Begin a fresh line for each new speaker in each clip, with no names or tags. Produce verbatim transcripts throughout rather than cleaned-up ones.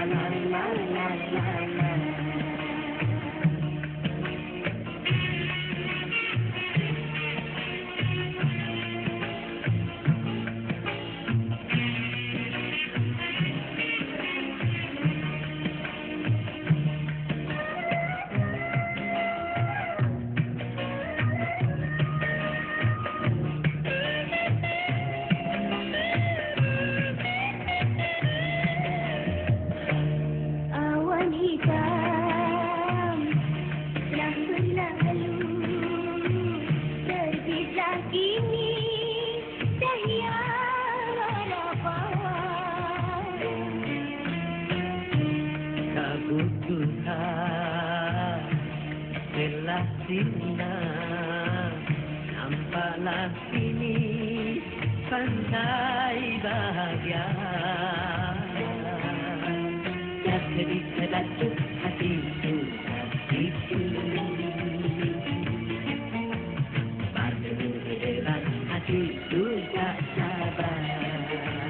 Nampaklah ini pantai bahagia. Jadi kedatu hatiku, hatiku. Pada berdebat hatiku tak sabar.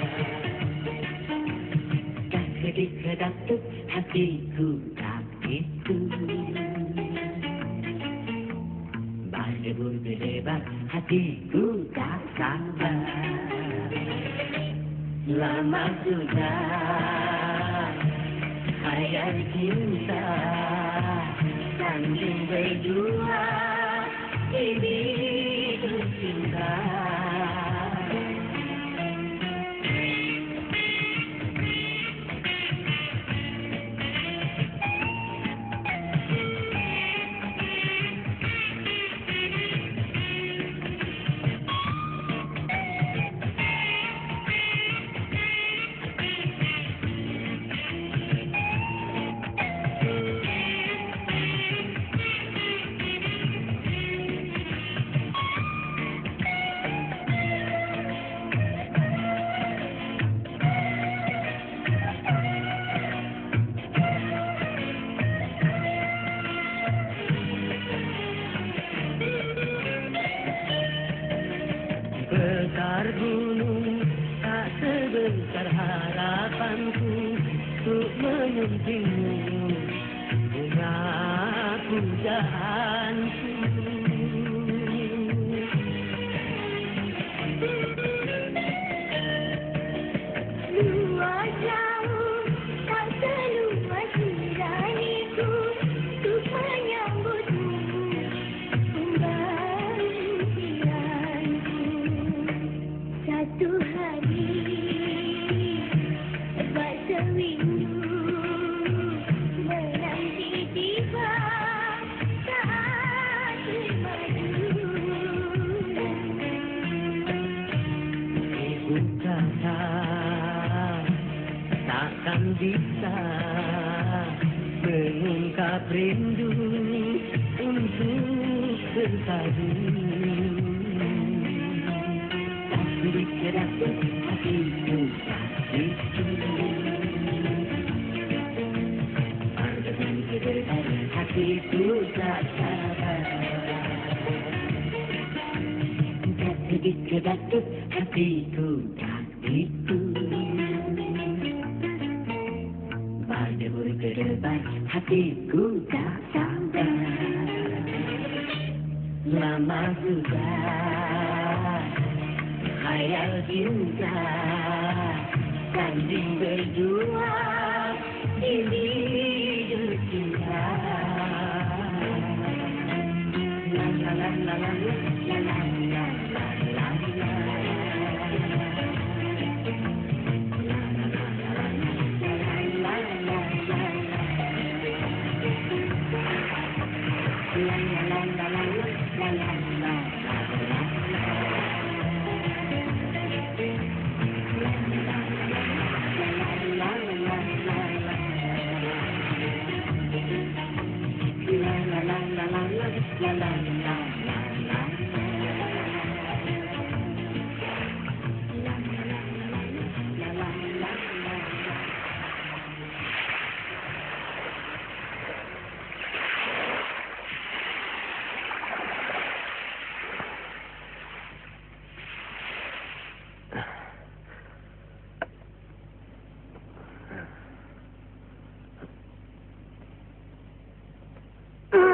Jadi kedatu hatiku, hatiku. Berdebat hatiku tak sabar. Lama sudah hayal cinta sanding berdua ini cinta. Besar gunung tak sebesar harapanku untuk menyuntingmu bunga pujaanku.
Luas jauh tak seluas nuraniku untuk menyambutmu. Satu hari bahasa rindu menanti tiba saat maju.
Ibu kata takkan bisa mengungkap rindu untuk bersatu. Kedatu hatiku, hatiku. Pada berdebat hatiku tak sabar. Jadi kedatu hatiku, hatiku. Pada berdebat hatiku tak sabar. Lama sudah hayal cinta sanding berdua ini cinta. La la la la la la la la la la.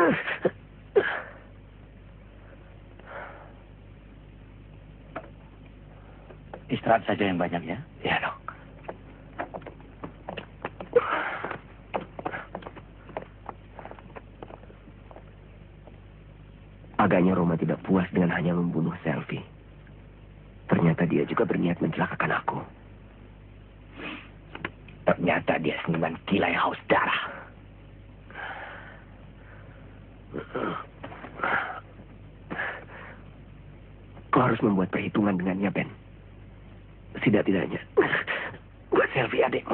Istirahat saja yang banyak ya.
Ya, dok. Agaknya Roma tidak puas dengan hanya membunuh Selvi. Ternyata dia juga berniat mencelakakan aku. Ternyata dia seniman gila yang haus darah. Kau harus membuat perhitungan dengannya, Ben. Setidak-tidaknya buat Selvi adikmu.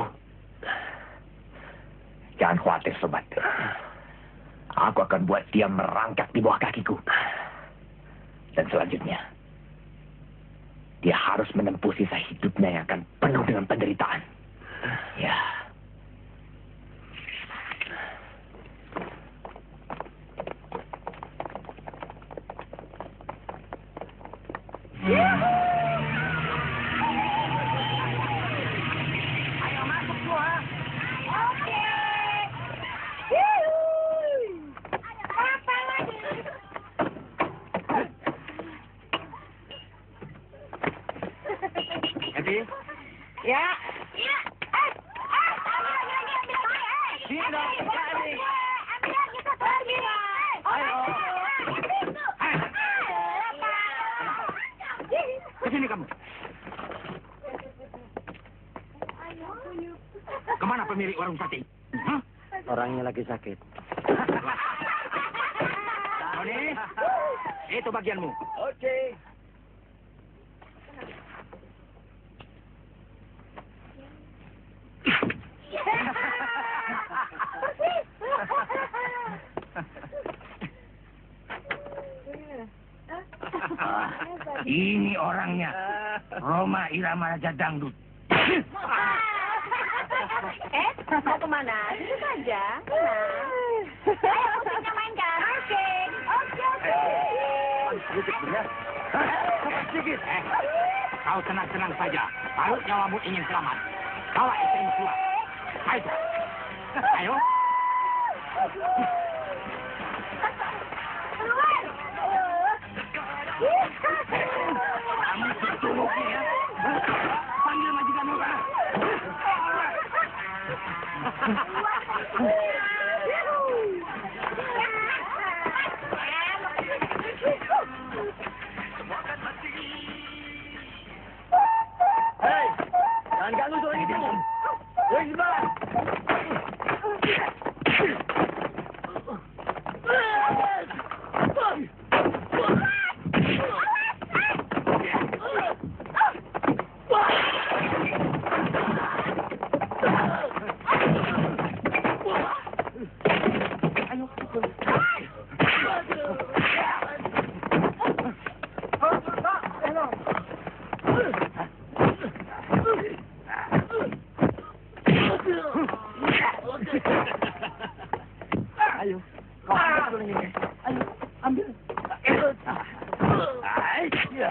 Jangan khawatir, sobat. Aku akan buat dia merangkak di bawah kakiku. Dan selanjutnya, dia harus menempuh sisa hidupnya yang akan penuh dengan penderitaan. Ya.
Ayo masuk semua. Oke. Apa lagi?
Evi?
Ya. Ya. Eh, eh, ambil lagi, lagi, ambil lagi.
Sini dong, Evi.
Ambil lagi, kita pergi.
Ayo. Kesini kamu. Kemana pemilik warung sate? Hah?
Orangnya lagi sakit.
Tony, itu bagianmu.
Oke.
Ini orangnya, Roma Irama Raja Dangdut.
Eh, mau kemana? Duduk saja. Tenang. Ayo, musiknya mainkan. Oke. Oke, oke.
Sedikit benar. Sedikit. Eh, kau tenang-tenang saja. Kalau nyawamu ingin selamat, bawa istrimu keluar. Ayo. Ayo.
Keluar.
Kamu tertuluk ya. Panggil majikanmu sana.
Hei, jangan ganggu seorang itu. Woi, sebelah. Ayo, kau ambil dulu ini. Ayo, ambil. Ayo.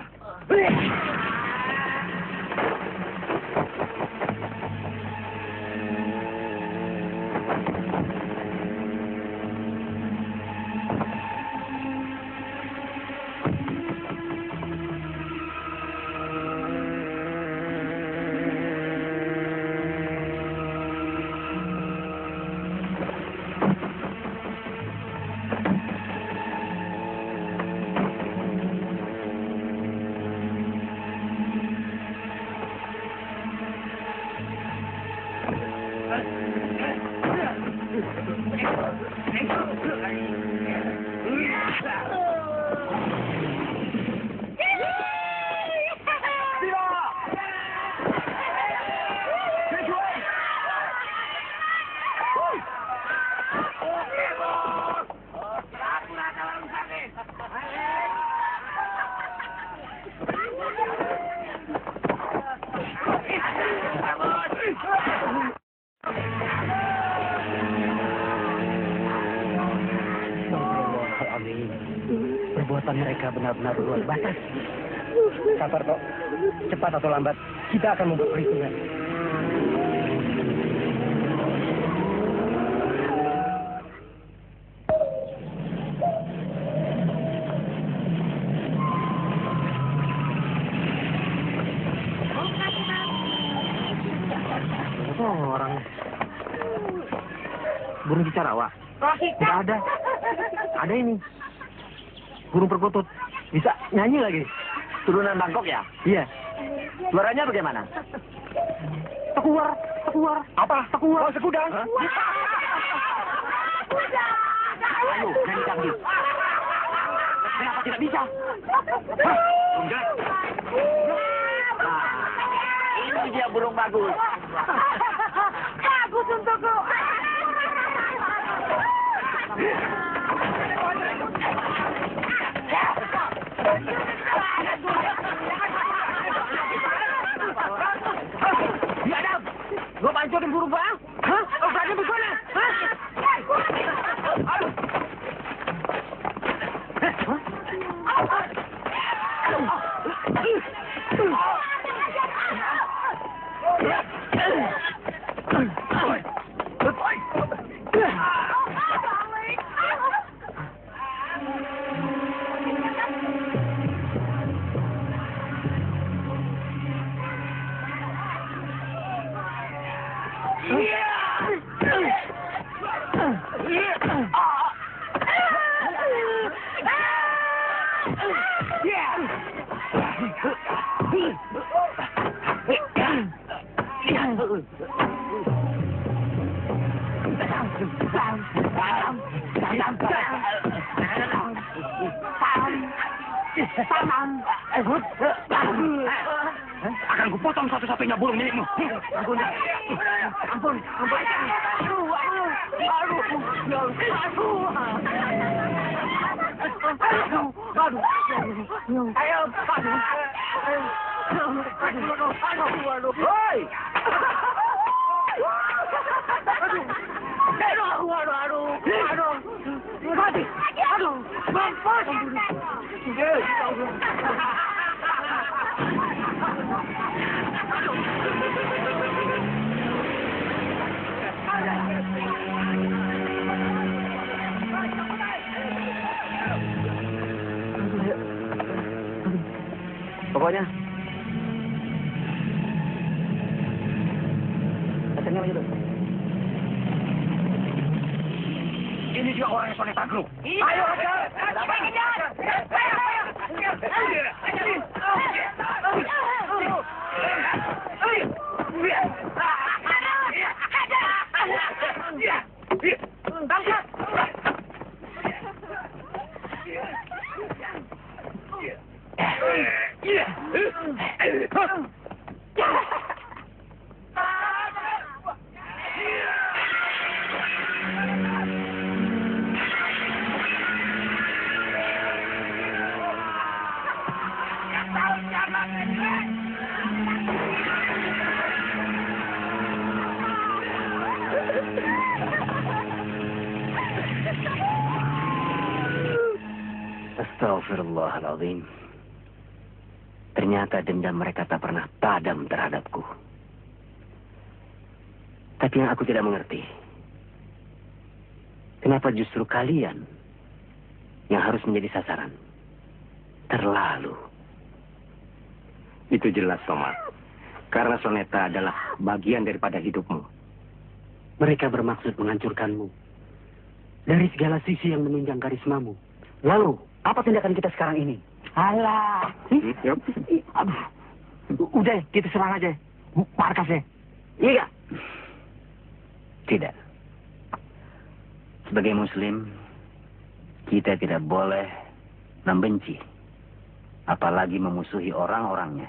Perbuatan mereka benar-benar luar batas. Sabar, Tok. Cepat atau lambat, kita akan membuat perhitungan.
burung cicarawa.
Oh,
Tidak ada. Ada ini. Burung perkutut. Bisa nyanyi lagi.
Turunan Bangkok ya?
Iya.
Suaranya bagaimana?
Tekuar, tekuar.
Apa?
Tekuar.
Oh, sekudang.
Hah?
Ayo, nyanyi dangdut. Kenapa tidak bisa?
Hah?
Enggak. Nah, ini dia burung bagus.
Bagus untukku.
Biadab! Gua pancotin burung gua. Hah? Oh, berani begini? Hah? Aduh. Akan kupotong satu-satunya burung milikmu. Ampun, ampun, ampun. Aduh, aduh, aduh, aduh, aduh, aduh, ayo, aduh, aduh, aduh, aduh, hoi. Aduh, aduh, aduh, aduh, mati, aduh, mampus.
Pokoknya.
Katanya begitu.
Ini dia orang yang Soneta Group.
Ayo, kejar!
Astagfirullahaladzim. Ternyata dendam mereka tak pernah padam terhadapku. Tapi yang aku tidak mengerti, kenapa justru kalian yang harus menjadi sasaran? Terlalu. Itu jelas, Somad. Karena Soneta adalah bagian daripada hidupmu. Mereka bermaksud menghancurkanmu dari segala sisi yang menunjang karismamu.
Lalu, apa tindakan kita sekarang ini? Alah.
Hmm, yep.
Aduh. Udah, kita serang aja. Markas ya.
Iya. Tidak. Sebagai muslim, kita tidak boleh membenci, apalagi memusuhi orang-orangnya.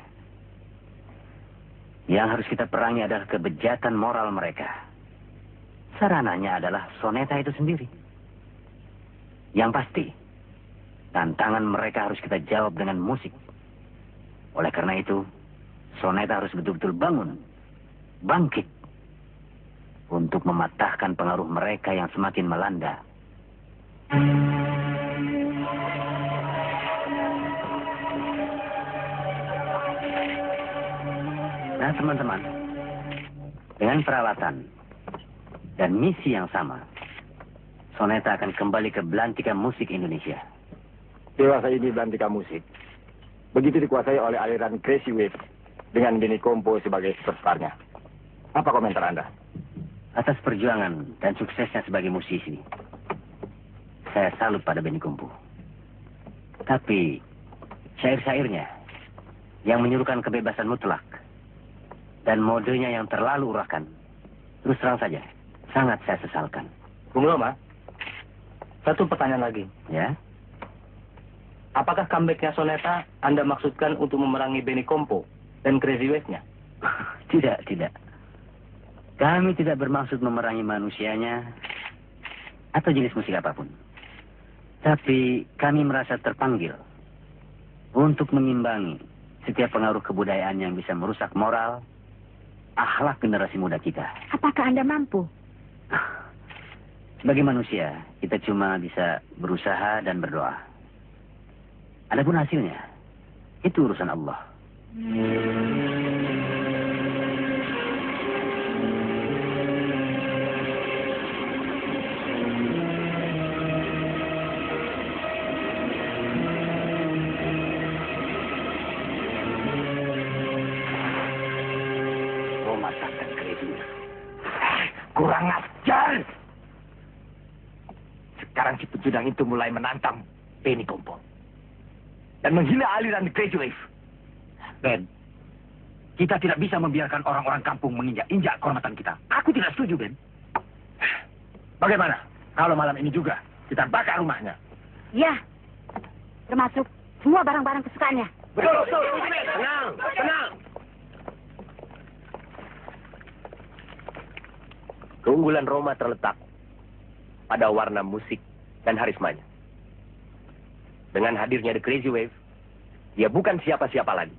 Yang harus kita perangi adalah kebejatan moral mereka. Sarananya adalah Soneta itu sendiri. Yang pasti, tantangan mereka harus kita jawab dengan musik. Oleh karena itu, Soneta harus betul-betul bangun, bangkit, untuk mematahkan pengaruh mereka yang semakin melanda. Nah, teman-teman, dengan peralatan dan misi yang sama, Soneta akan kembali ke belantika musik Indonesia.
Dewasa ini belantika musik begitu dikuasai oleh aliran Crazy Wave dengan Benny Compo sebagai superstarnya. Apa komentar Anda?
atas perjuangan dan suksesnya sebagai musisi. Saya salut pada Benny Kumpu. Tapi syair-syairnya yang menyuruhkan kebebasan mutlak dan modenya yang terlalu urakan, terus terang saja, sangat saya sesalkan.
Bung Roma, satu pertanyaan lagi.
Ya?
Apakah comebacknya Soneta Anda maksudkan untuk memerangi Benny Kompo dan Crazy Wave-nya?
Tidak, tidak. Kami tidak bermaksud memerangi manusianya atau jenis musik apapun. Tapi kami merasa terpanggil untuk mengimbangi setiap pengaruh kebudayaan yang bisa merusak moral, akhlak generasi muda kita.
Apakah Anda mampu?
Sebagai manusia, kita cuma bisa berusaha dan berdoa. Adapun hasilnya, itu urusan Allah.
Roma takkan Crazy Wave. Kurang ajar! Sekarang si pecundang itu mulai menantang Benny Kompo dan menghina aliran Crazy Wave. Ben, kita tidak bisa membiarkan orang-orang kampung menginjak-injak kehormatan kita. Aku tidak setuju, Ben. Bagaimana kalau malam ini juga kita bakar rumahnya?
Ya, termasuk semua barang-barang kesukaannya.
Betul, betul. Tenang, tenang. Keunggulan Roma terletak pada warna musik dan harismanya. Dengan hadirnya The Crazy Wave, dia bukan siapa-siapa lagi.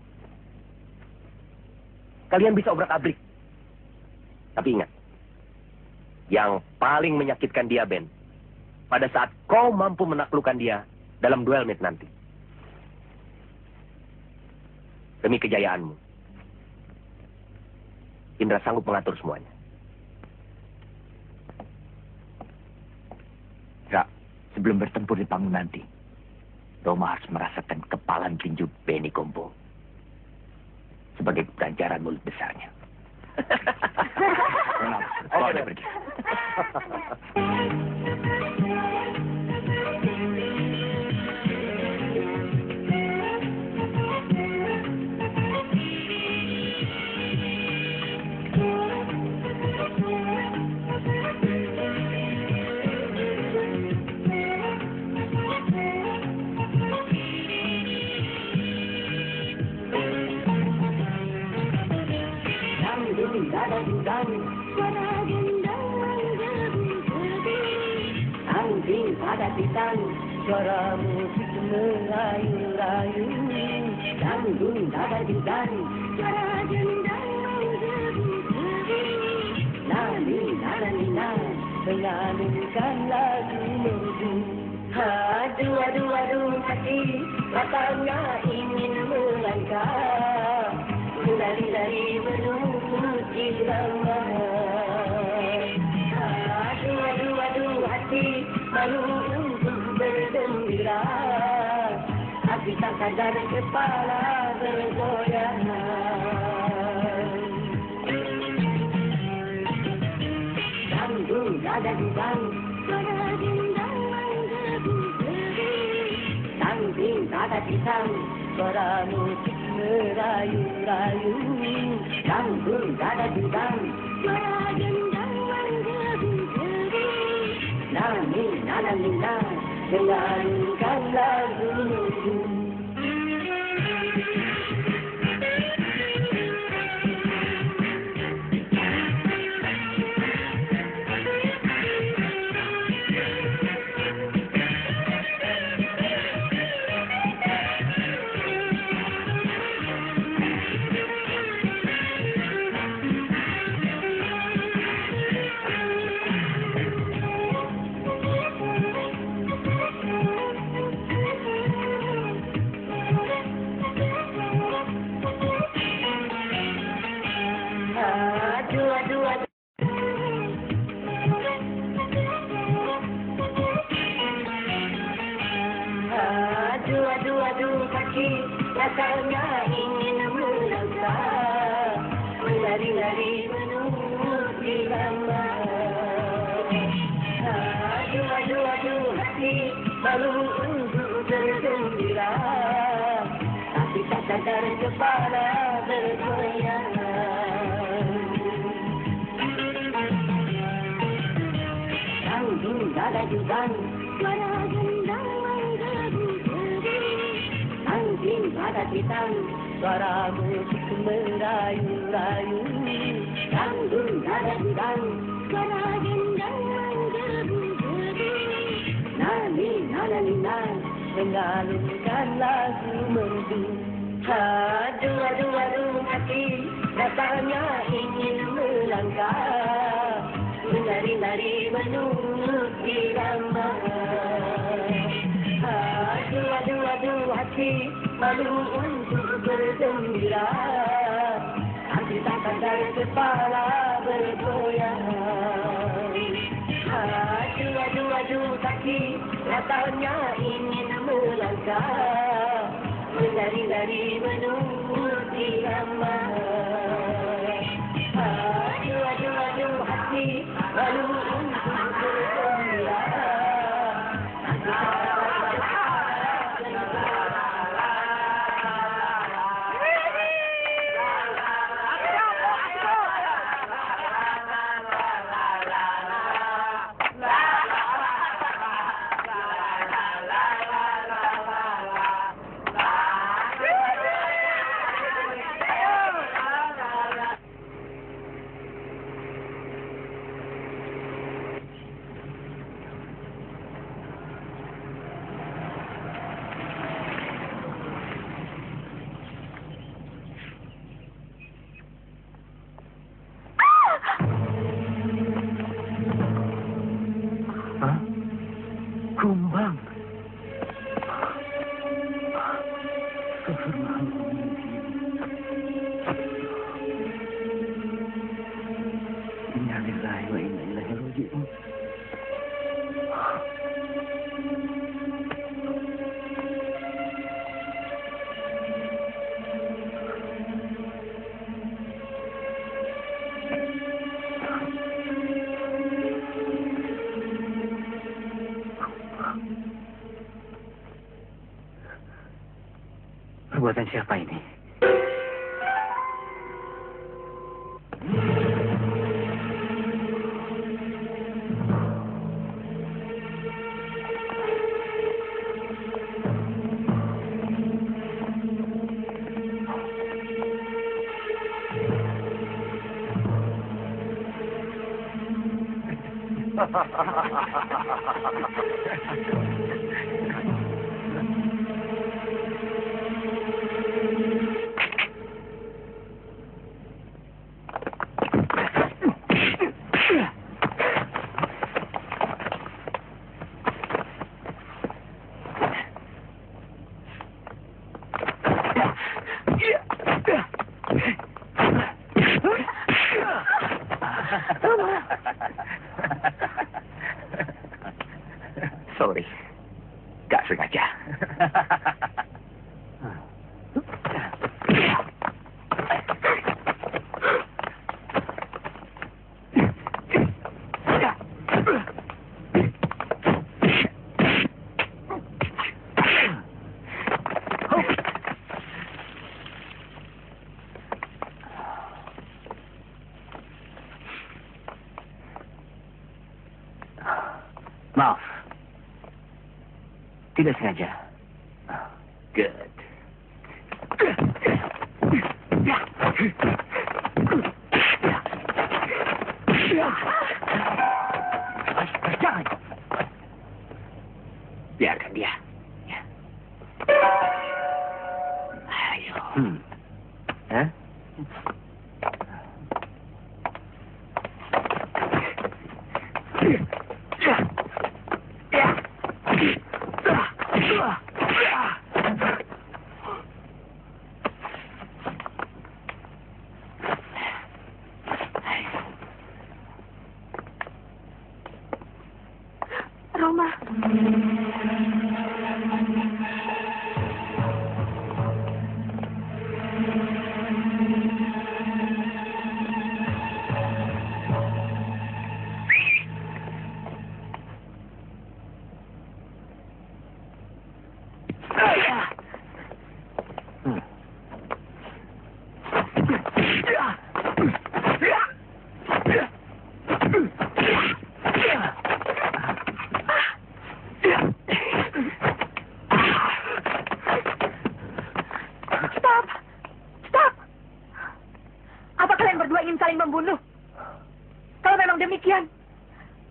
Kalian bisa obrak-abrik. Tapi ingat, yang paling menyakitkan dia, Ben, pada saat kau mampu menaklukkan dia dalam duel meet nanti. Demi kejayaanmu, Indra sanggup mengatur semuanya. Ra, sebelum bertempur di panggung nanti, Roma harus merasakan kepalan tinju Benny Kompo sebagai ganjaran mulut besarnya. Ronald, kau boleh pergi.
Suara musik merayu-rayu, dangdung dada didang, suara gendang menjeru-jeru, nani nana nina menyanyikan lagu merdu. Aduh aduh aduh hati rasanya ingin melangkah, lari-lari menuju irama. Aduh aduh aduh hati malu bergembira, hati tak sadar kepala bergoyang. Dangdung dada didang, suara gendang menjeru-jeru, dangding dada didang, suara musik merayu-rayu, dangdung dada didang, suara gendang menjeru-jeru, nani nana nina menyanyikan lagu merdu. Rasanya ingin melangkah, lari-lari menuju irama. Aduh, aduh, aduh, hati malu untuk bergembira, tapi tak sadar kepala bergoyang. Tanggung dada jubang, suara gendang menggebu-gebu. Tanggung dada hitam, suara musik merayu-rayu. Tanggung dada jubang, suara gendang menggebu-gebu. Nani, nana, nina, mengalunkan lagu merdu. Aduh, aduh, aduh, hati rasanya ingin melangkah, menari-nari menurut irama. Aduh, aduh, aduh, hati malu untuk bergembira, hati tak sadar kepala bergoyang. Aduh, aduh, aduh, kaki rasanya ingin melangkah, menari-nari menurut irama. Aduh, aduh, aduh, hati malu untuk bergembira, hati tak
Kumbang. Inna lillahi wa inna ilaihi raji'un. Perbuatan siapa ini?
Sorry, gak sengaja.
Maaf. Tidak sengaja.
Good. Jangan. Biarkan dia. Ya. Ayo.
Hmm. Eh?
Roma.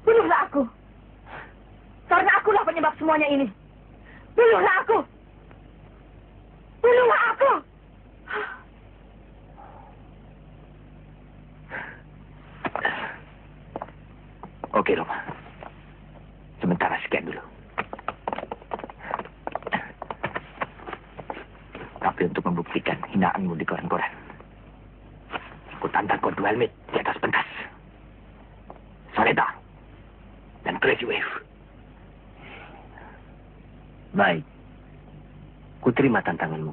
Bunuhlah aku. Karena akulah penyebab semuanya ini. Bunuhlah aku. Bunuhlah aku.
Oke, Roma. Sementara sekian dulu. Tapi untuk membuktikan hinaanmu di koran-koran, aku tantang kau duel meet di atas pentas. Soneta dan Crazy Wave.
Baik. Ku terima tantanganmu.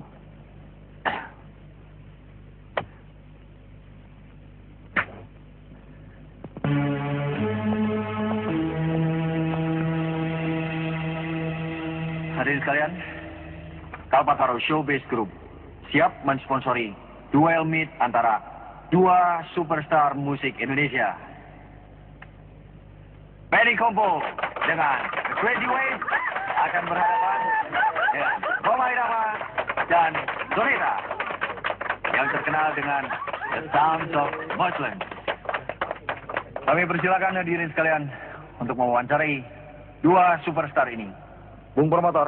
Hadirin sekalian, Kalpataru Showbiz Group siap mensponsori duel meet antara dua superstar musik Indonesia. Benny Kompo dengan Crazy Wave akan berhadapan dengan Roma Irama dan Soneta yang terkenal dengan The Sounds of Muslim. Kami persilakan hadirin sekalian untuk mewawancarai dua superstar ini.
Bung Promotor,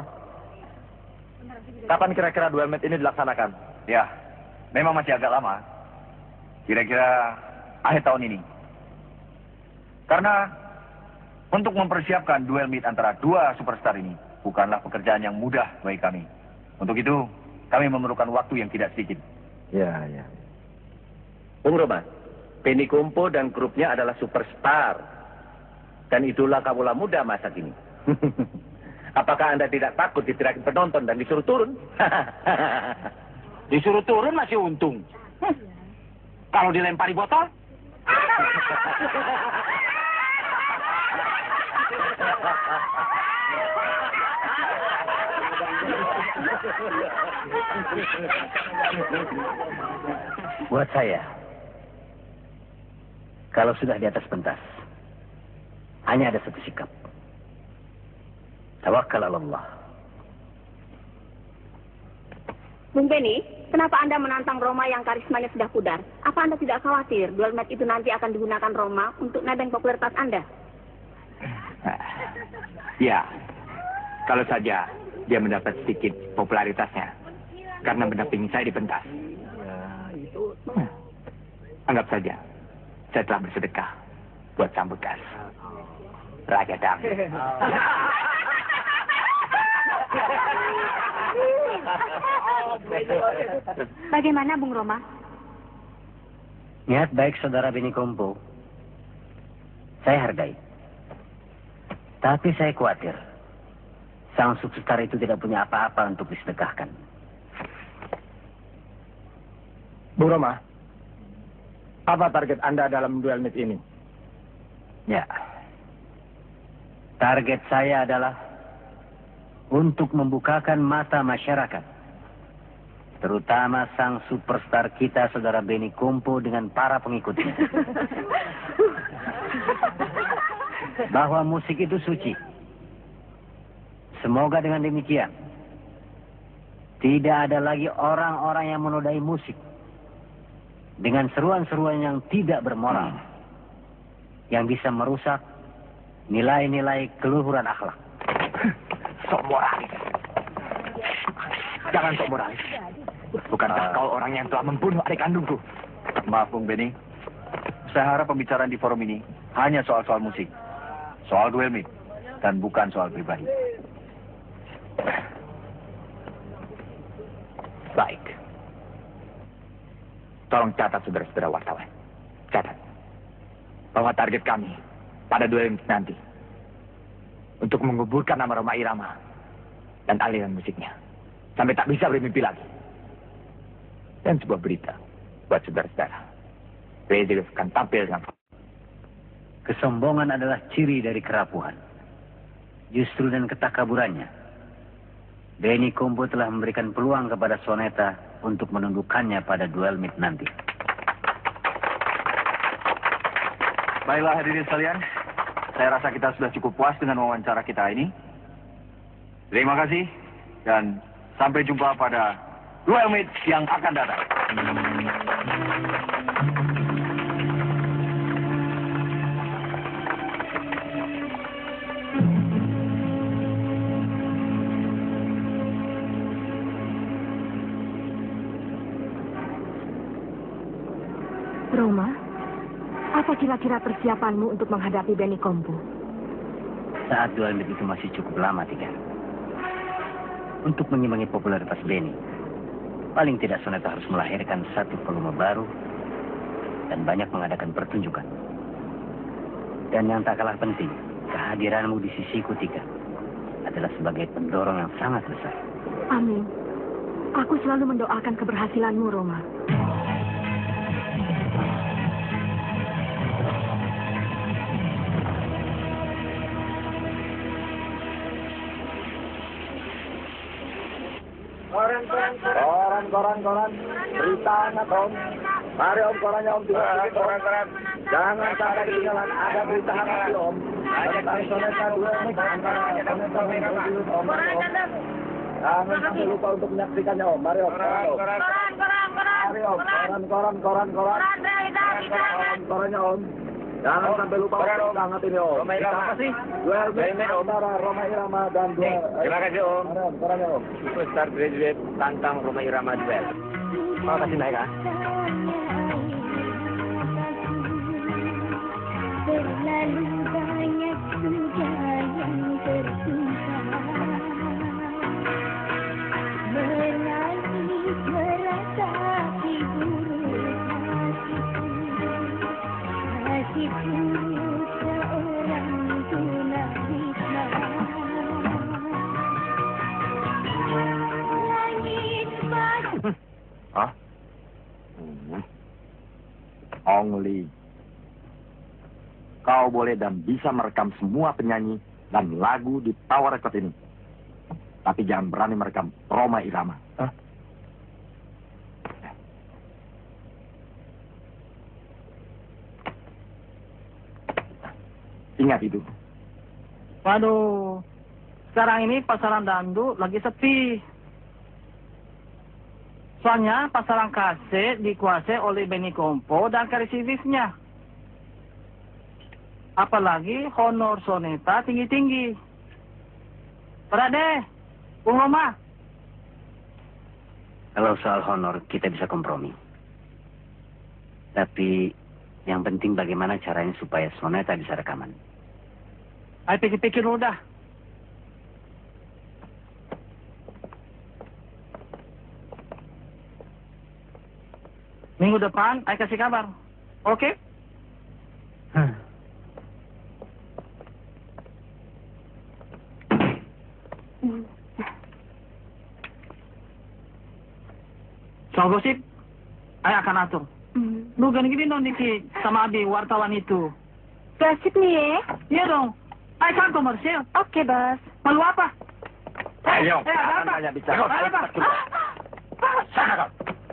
kapan kira-kira duel meet ini dilaksanakan?
Ya, memang masih agak lama. Kira-kira akhir tahun ini. Karena untuk mempersiapkan duel meet antara dua superstar ini bukanlah pekerjaan yang mudah bagi kami. Untuk itu, kami memerlukan waktu yang tidak sedikit.
Ya, ya.
Bung Roma, Benny Kompo dan grupnya adalah superstar. Dan idola kawula muda masa kini. Apakah Anda tidak takut diteriaki penonton dan disuruh turun?
Disuruh turun masih untung. Hm. Kalau dilempari botol?
Buat saya, kalau sudah di atas pentas, hanya ada satu sikap. Tawakkal ala Allah.
Bung Benny, kenapa Anda menantang Roma yang karismanya sudah pudar? Apa Anda tidak khawatir duel match itu nanti akan digunakan Roma untuk nebeng popularitas Anda?
Ya, kalau saja dia mendapat sedikit popularitasnya karena mendampingi saya di pentas. Hmm. Anggap saja saya telah bersedekah buat sang bekas Raja Dangdut.
Bagaimana Bung Roma?
Niat baik saudara Benny Kompo, saya hargai. Tapi saya khawatir, sang superstar itu tidak punya apa-apa untuk disedekahkan.
Bung Roma, apa target Anda dalam duel meet ini?
Ya, target saya adalah untuk membukakan mata masyarakat, terutama sang superstar kita, saudara Benny Kompo dengan para pengikutnya, bahwa musik itu suci. Semoga dengan demikian tidak ada lagi orang-orang yang menodai musik dengan seruan-seruan yang tidak bermoral, yang bisa merusak nilai-nilai keluhuran akhlak.
Sok moralis. Jangan sok moralis. Bukankah uh, kau orang yang telah membunuh adik kandungku?
Maaf, Bung Benny. Saya harap pembicaraan di forum ini hanya soal-soal musik, soal duel meet, dan bukan soal pribadi.
Baik. Tolong catat, saudara-saudara wartawan. Catat. Bahwa target kami pada duel meet nanti untuk menguburkan nama Roma Irama dan aliran musiknya sampai tak bisa bermimpi lagi. Dan sebuah berita buat saudara-saudara. Crazy Wave akan tampil dengan
kesombongan adalah ciri dari kerapuhan. Justru dengan ketakaburannya, Benny Kompo telah memberikan peluang kepada Soneta untuk menundukkannya pada duel meet nanti.
Baiklah hadirin sekalian, saya rasa kita sudah cukup puas dengan wawancara kita ini. Terima kasih dan sampai jumpa pada duel meet yang akan datang.
Roma, apa kira-kira persiapanmu untuk menghadapi Benny Kompo?
Saat duel itu masih cukup lama, Tiga. Untuk mengimbangi popularitas Benny, paling tidak Soneta harus melahirkan satu volume baru dan banyak mengadakan pertunjukan. Dan yang tak kalah penting, kehadiranmu di sisiku, Tiga, adalah sebagai pendorong yang sangat besar.
Amin. Aku selalu mendoakan keberhasilanmu, Roma.
Koran, koran, koran, koran, koran. Berita anak, Om. Mari, Om, korannya, Om. Koran, koran, koran. Jangan sampai ketinggalan. Ada berita hangat, Om. Tentang Soneta dua antara Soneta dan Julius, Om. Jangan sampai lupa untuk menyaksikannya, Om. Mari, Om. Koran, koran, koran. Mari, Om. Koran, koran, koran, koran. Koran, korannya, Om. Jangan sampai lupa untuk hangat ini, Om.
Roma Irama.
Apa sih? Duel antara Roma Irama dan duel.
Terima kasih, Om.
Mari, Om. Korannya, Om.
Superstar graduate tantang Roma Irama duel.
Terima kasih, Naik, ah.
Terlalu banyak sudah yang tertinggal. Menangis meratapi buruk hatiku. Hati buruk seorang tunawisma. Langit batu.
Hah? Hmm. Only. Kau boleh dan bisa merekam semua penyanyi dan lagu di Tower Record ini. Tapi jangan berani merekam Roma Irama. Hah? Ingat itu.
Waduh, sekarang ini pasaran dangdut lagi sepi. Soalnya pasaran kaset dikuasai oleh Benny Kompo dan Karisivisnya. Apalagi honor Soneta tinggi-tinggi. Perade, Bung Roma.
Kalau soal honor, kita bisa kompromi. Tapi yang penting bagaimana caranya supaya Soneta bisa rekaman.
Ayo pikir-pikir dulu dah. Minggu depan, ayo kasih kabar. Oke?
Hmm.
Soal gosip, ayah akan atur.
Hmm.
Lu gini-gini dong dikit sama Abi, wartawan itu.
Gosip nih ya?
Iya dong. Ayah kan komersil.
Oke, Bos.
Malu apa?
Ayo,
eh, ada
jangan
apa?
banyak bicara.
Ada apa?
Sana kau.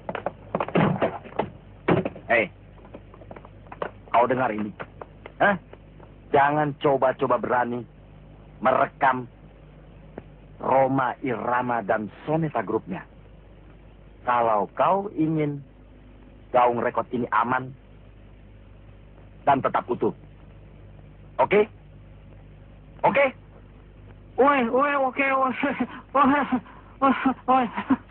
Hei, kau dengar ini? Hah? Jangan coba-coba berani merekam Roma Irama dan Soneta grupnya. Kalau kau ingin gaung rekod ini aman dan tetap utuh. Oke? Oke?
Woi, woi, oke, woi. Woi, woi.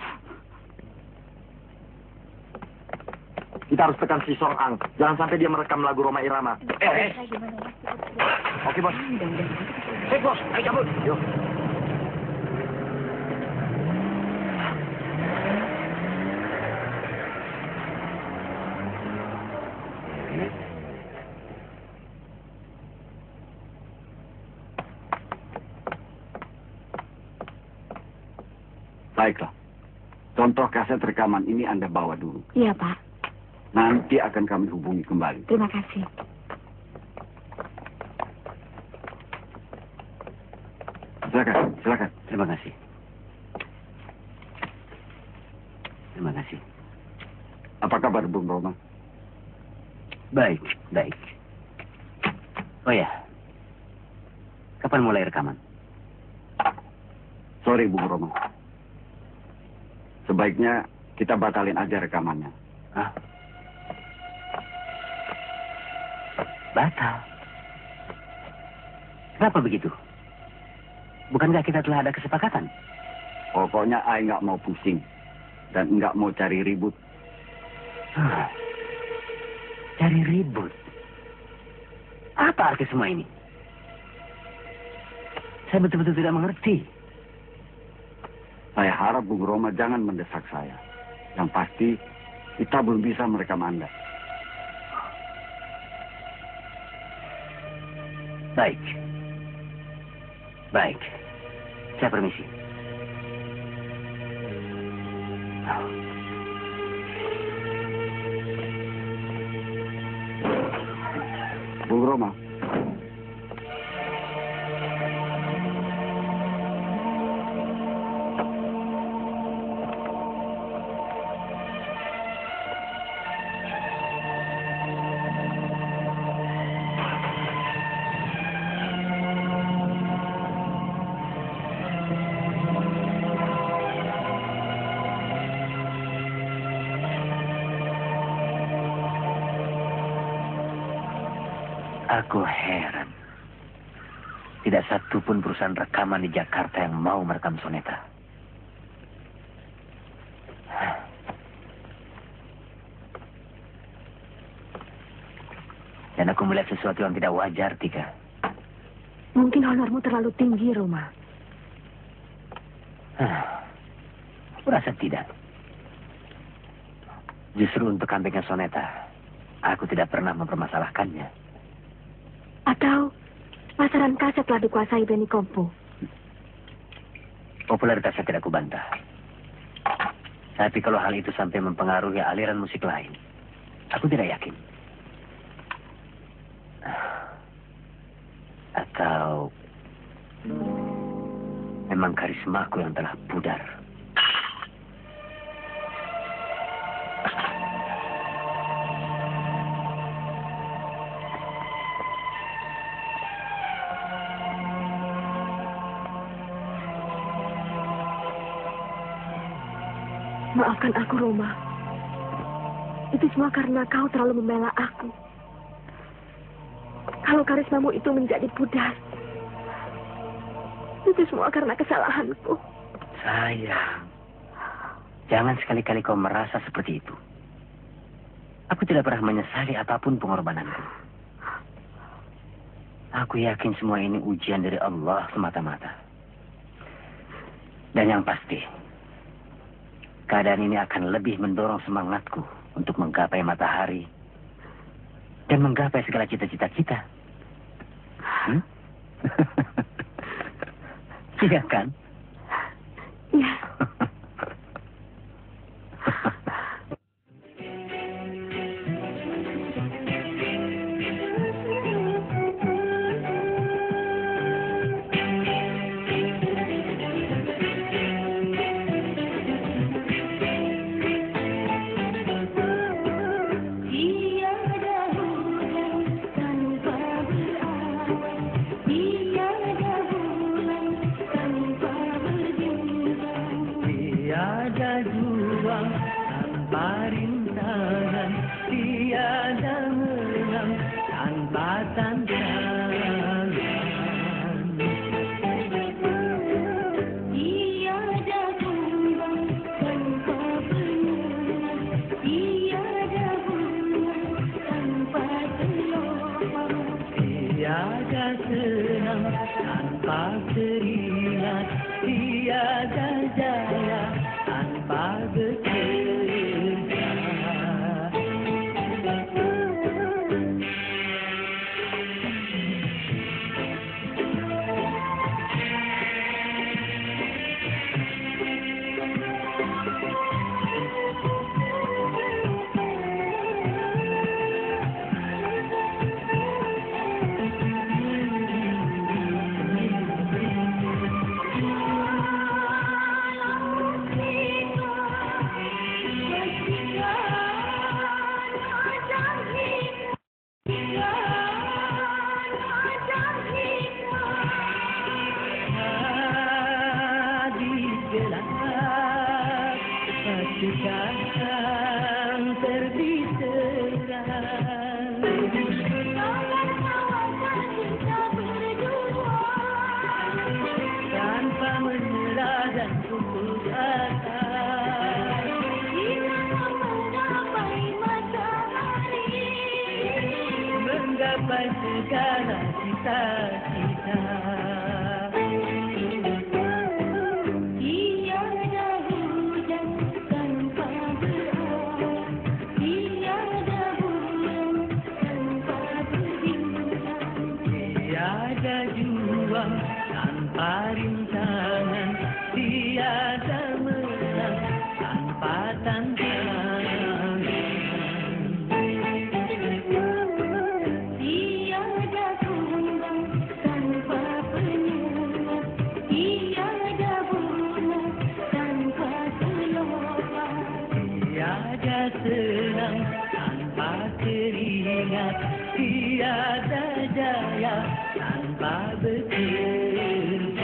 Kita harus tekan si Song Ang. Jangan sampai dia merekam lagu Roma Irama. Eh, eh. Oke, Bos. Hei, Bos. Ayo cabut. Yuk.
Baiklah. Contoh kaset rekaman ini Anda bawa dulu.
Iya, Pak.
Nanti akan kami hubungi kembali.
Terima kasih.
Silakan, silakan.
Terima kasih. Terima kasih.
Apa kabar, Bung Roma?
Baik, baik. Oh ya, kapan mulai rekaman?
Sorry, Bung Roma. Sebaiknya kita batalin aja rekamannya.
Hah? Batal? Kenapa begitu? Bukankah kita telah ada kesepakatan?
Pokoknya I nggak mau pusing dan nggak mau cari ribut.
Ah. Cari ribut. Apa arti semua ini? Saya betul-betul tidak mengerti.
Saya harap Bung Roma jangan mendesak saya. Yang pasti, kita belum bisa merekam Anda.
Baik. Baik. Saya permisi.
Bung Roma.
Aku heran. Tidak satu pun perusahaan rekaman di Jakarta yang mau merekam Soneta. Dan aku melihat sesuatu yang tidak wajar, Tika.
Mungkin honormu terlalu tinggi, Roma.
Aku rasa tidak. Justru untuk campingnya Soneta, aku tidak pernah mempermasalahkannya.
Atau pasaran kaset telah dikuasai Benny Kompo.
Popularitasnya tidak kubantah. Tapi kalau hal itu sampai mempengaruhi aliran musik lain, aku tidak yakin. Atau memang karismaku yang telah pudar.
Maafkan aku, Roma. Itu semua karena kau terlalu membela aku. Kalau karismamu itu menjadi pudar, itu semua karena kesalahanku.
Sayang, jangan sekali-kali kau merasa seperti itu. Aku tidak pernah menyesali apapun pengorbananku. Aku yakin semua ini ujian dari Allah semata-mata. Dan yang pasti, keadaan ini akan lebih mendorong semangatku untuk menggapai matahari dan menggapai segala cita-cita kita. Hmm? Iya kan?
Iya.
La cinta kita. Tiada hujan tanpa berarah, tiada bulan tanpa berbintang, tiada juang tanpa rintangan, tiada menang tanpa tantangan. Tiada kumbang tanpa penyumbang, tiada bunga tanpa kelopak, tiada senang tanpa keringat, tiada jaya tanpa bekerja.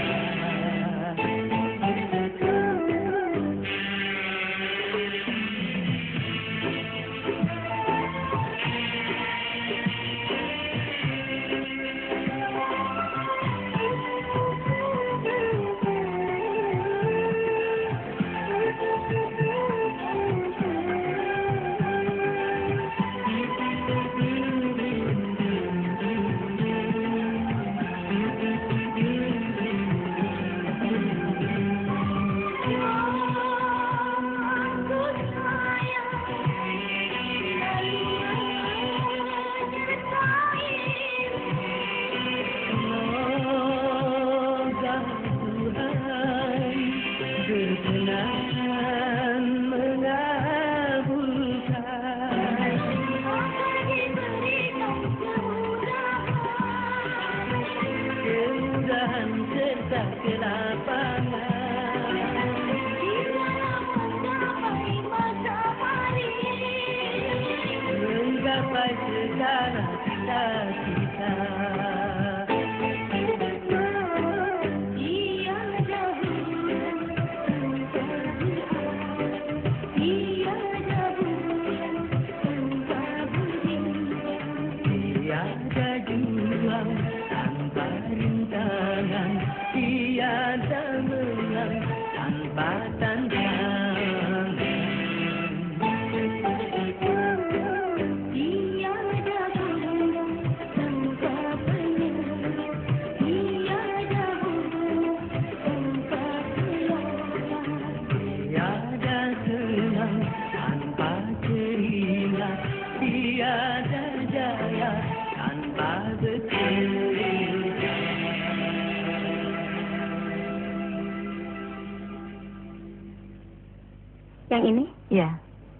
Yang ini?
Ya.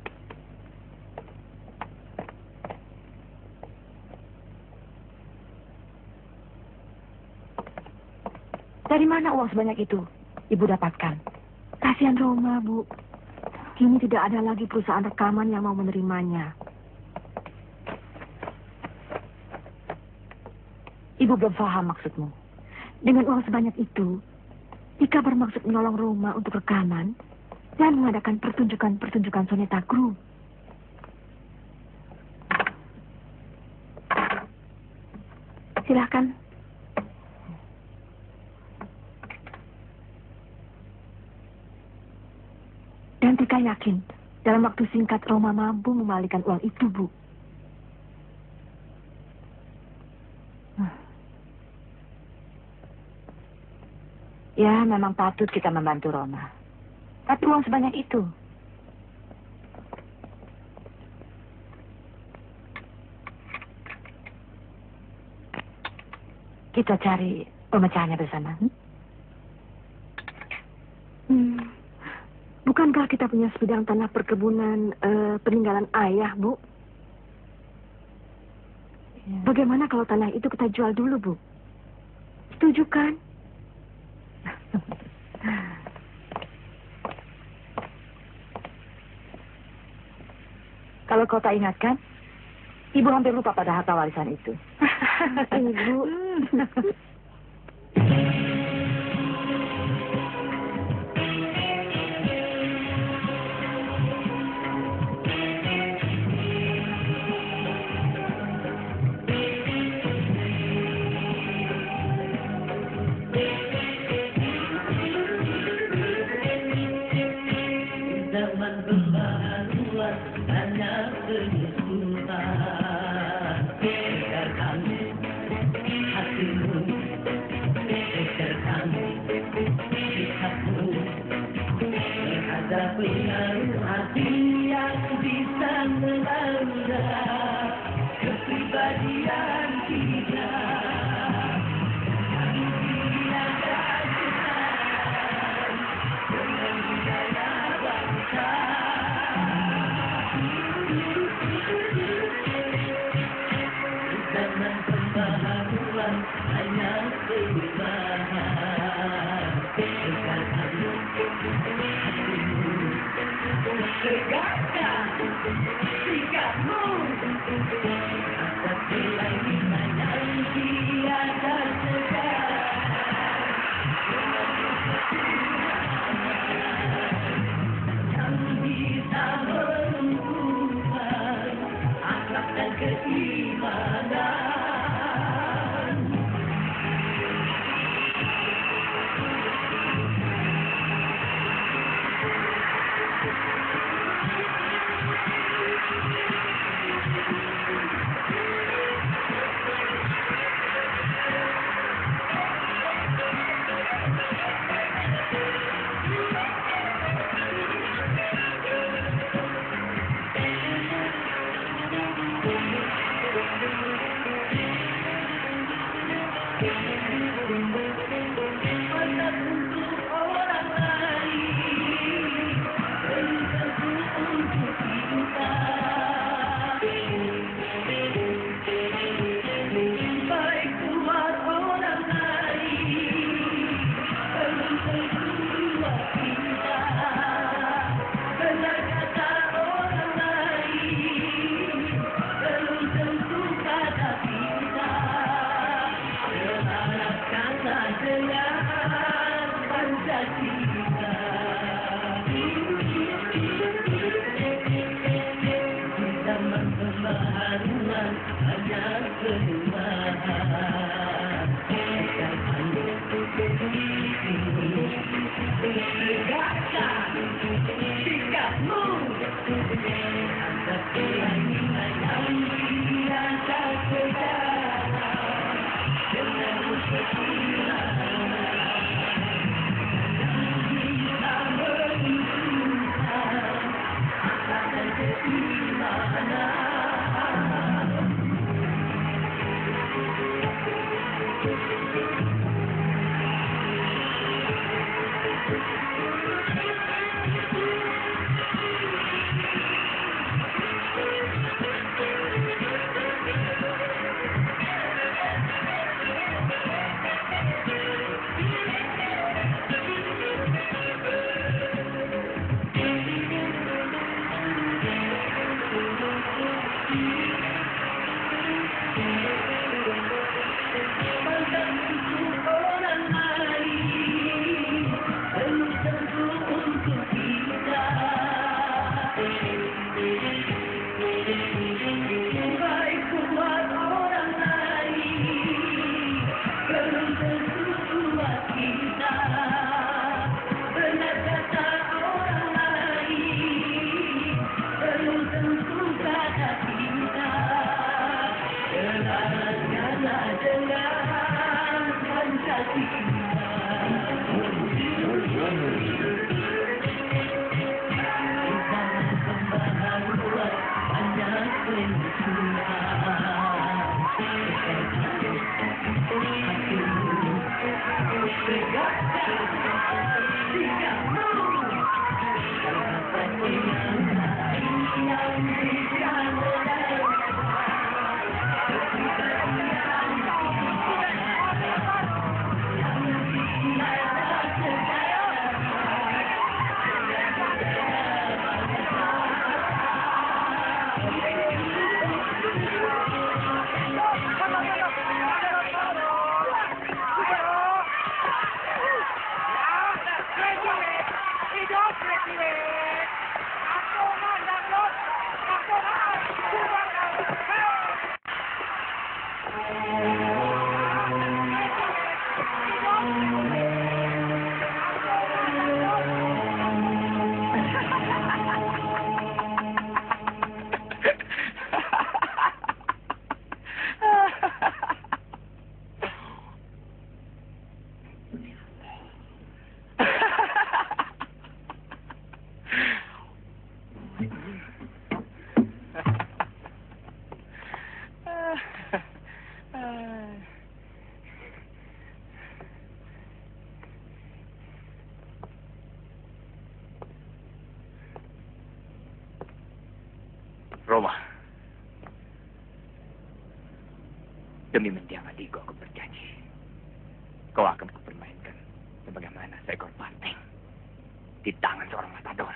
Dari mana uang sebanyak itu Ibu dapatkan? Kasihan Roma, Bu. Kini tidak ada lagi perusahaan rekaman yang mau menerimanya. Ibu belum paham maksudmu. Dengan uang sebanyak itu, Ika bermaksud menolong Roma untuk rekaman dan mengadakan pertunjukan-pertunjukan soneta kru. Silahkan. Dan Tika yakin, dalam waktu singkat Roma mampu mengembalikan uang itu, Bu. Ya, memang patut kita membantu Roma. Tapi uang sebanyak itu. Kita cari pemecahannya bersama. Hmm? Hmm. Bukankah kita punya sebidang tanah perkebunan uh, peninggalan ayah, Bu? Ya. Bagaimana kalau tanah itu kita jual dulu, Bu? Setuju kan? Kalau kau tak ingatkan, Ibu hampir lupa pada harta warisan itu. Ibu.
Zaman pembaharuan hanya penyusutan. Biarkan hati
Roma, demi mendiang adikku aku berjanji, kau akan kupermainkan sebagaimana seekor banteng di tangan seorang matador.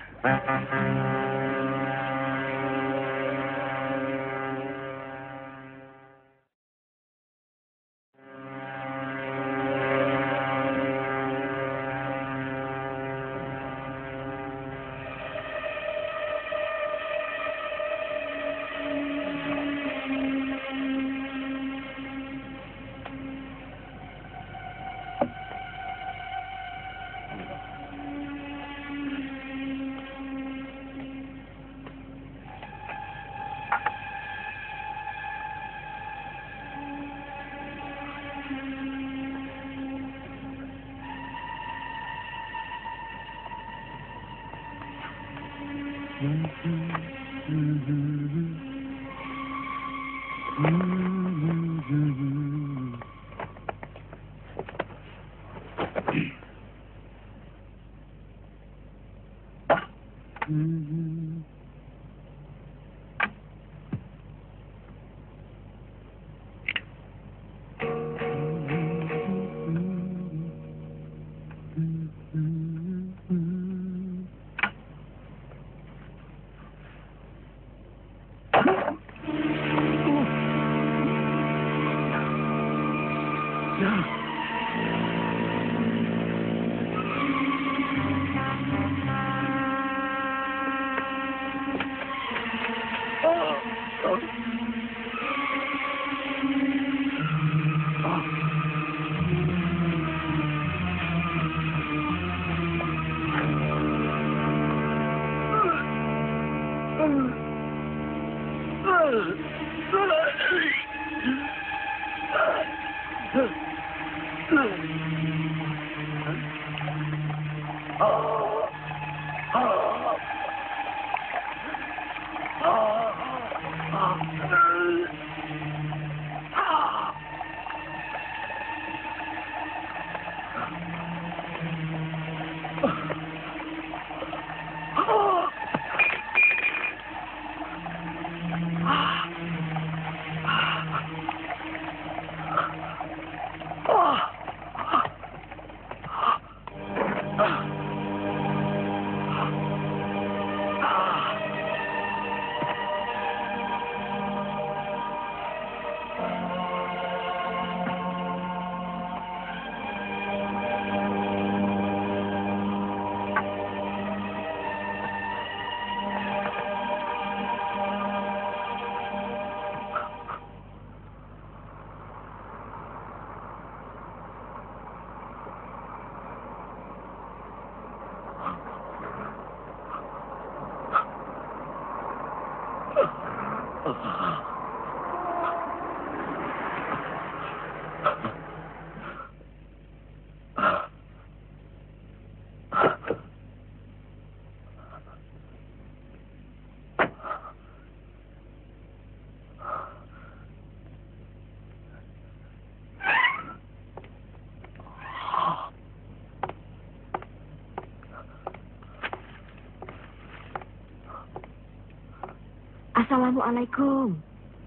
Assalamualaikum.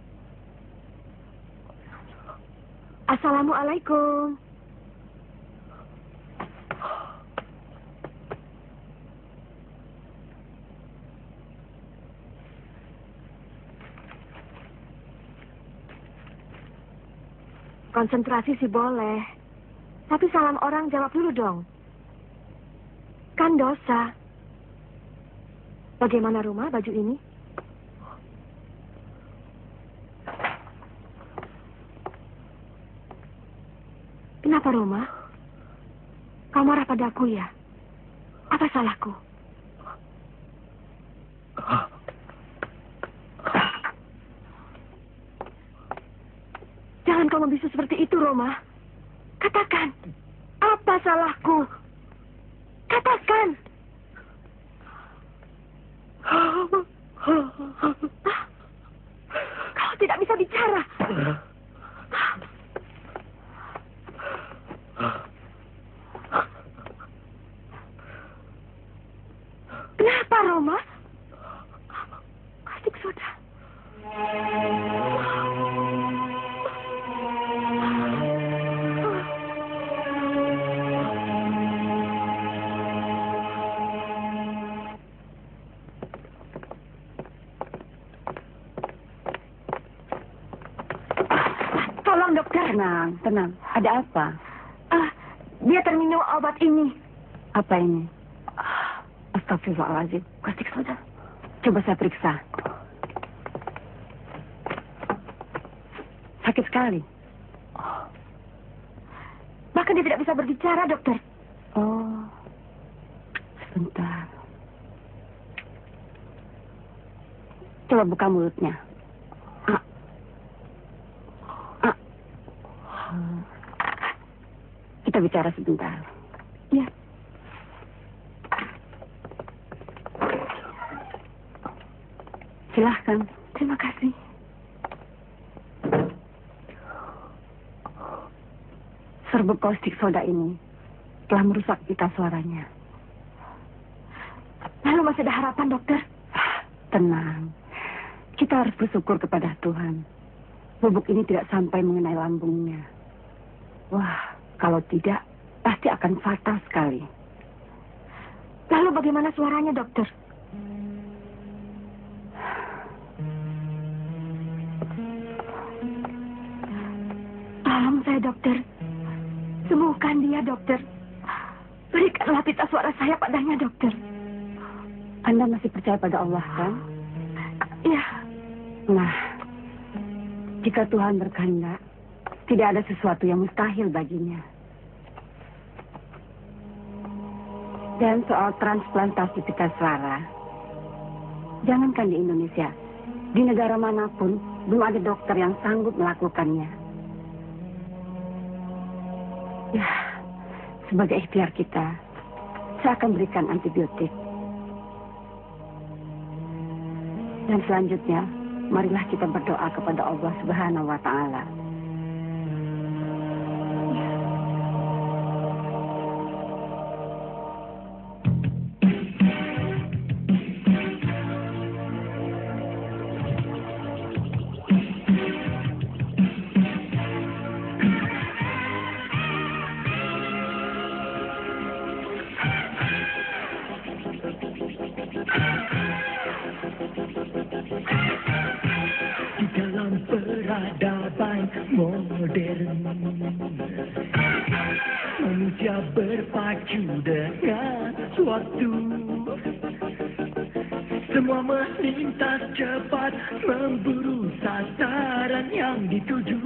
Assalamualaikum. Konsentrasi sih boleh. Tapi salam orang jawab dulu dong. Kan dosa. Bagaimana rumah baju ini? Kenapa, Roma? Kau marah padaku ya? Apa salahku? Jangan kau membisu seperti itu, Roma. Katakan, apa salahku? Katakan. Kau tidak bisa bicara. Kenapa, Roma? Kasih soda. Tolong, dokter.
Tenang, tenang. Ada apa?
Ah, dia terminum obat ini.
Apa ini? Astagfirullahaladzim. Kasih soda. Coba saya periksa. Sakit sekali.
Bahkan dia tidak bisa berbicara, dokter.
Oh, sebentar. Coba buka mulutnya. Ah. Ah. Kita bicara sebentar.
Ya.
Silahkan.
Terima kasih.
Serbuk kaustik soda ini telah merusak pita suaranya.
Lalu masih ada harapan, dokter?
Tenang. Kita harus bersyukur kepada Tuhan. Bubuk ini tidak sampai mengenai lambungnya. Wah, kalau tidak, pasti akan fatal sekali.
Lalu bagaimana suaranya, dokter? Tolong saya, dokter. Sembuhkan dia, dokter. Berikanlah pita suara saya padanya, dokter.
Anda masih percaya pada Allah, kan?
Iya.
Nah, jika Tuhan berkehendak, tidak ada sesuatu yang mustahil baginya. Dan soal transplantasi pita suara, jangankan di Indonesia, di negara manapun belum ada dokter yang sanggup melakukannya. Ya, Sebagai ikhtiar kita, saya akan berikan antibiotik. Dan selanjutnya, marilah kita berdoa kepada Allah Subhanahu wa Ta'ala.
Manusia berpacu dengan suatu, semua melintas cepat memburu sasaran yang dituju.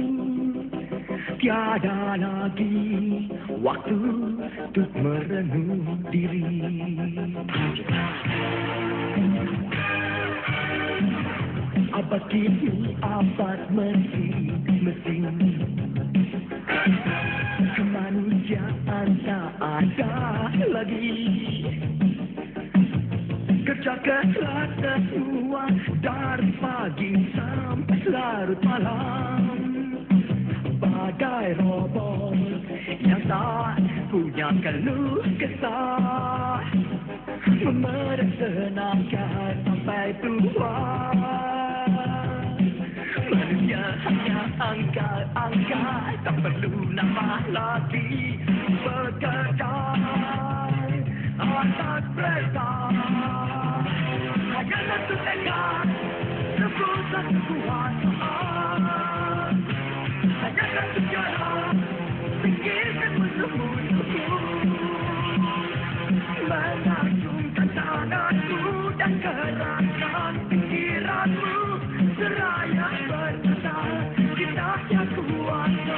Tiada lagi waktu untuk merenung diri. Abad kini abad mesin-mesin, kemanusiaan tak ada lagi. Kerja keras semua dari pagi sampai larut malam, bagai robot yang tak punya keluh kesah, memerah tenaga sampai tua. Manusia hanya angka-angka, tak perlu nama lagi bekerja atas perintah. Hanya satu tekad, sebutan kekuasaan. Hanya satu cara, pikirkan musuh-musuhmu. Mengacungkan tanganmu dan kerahkan pikiranmu. Seraya berkata, kita yang kuasa.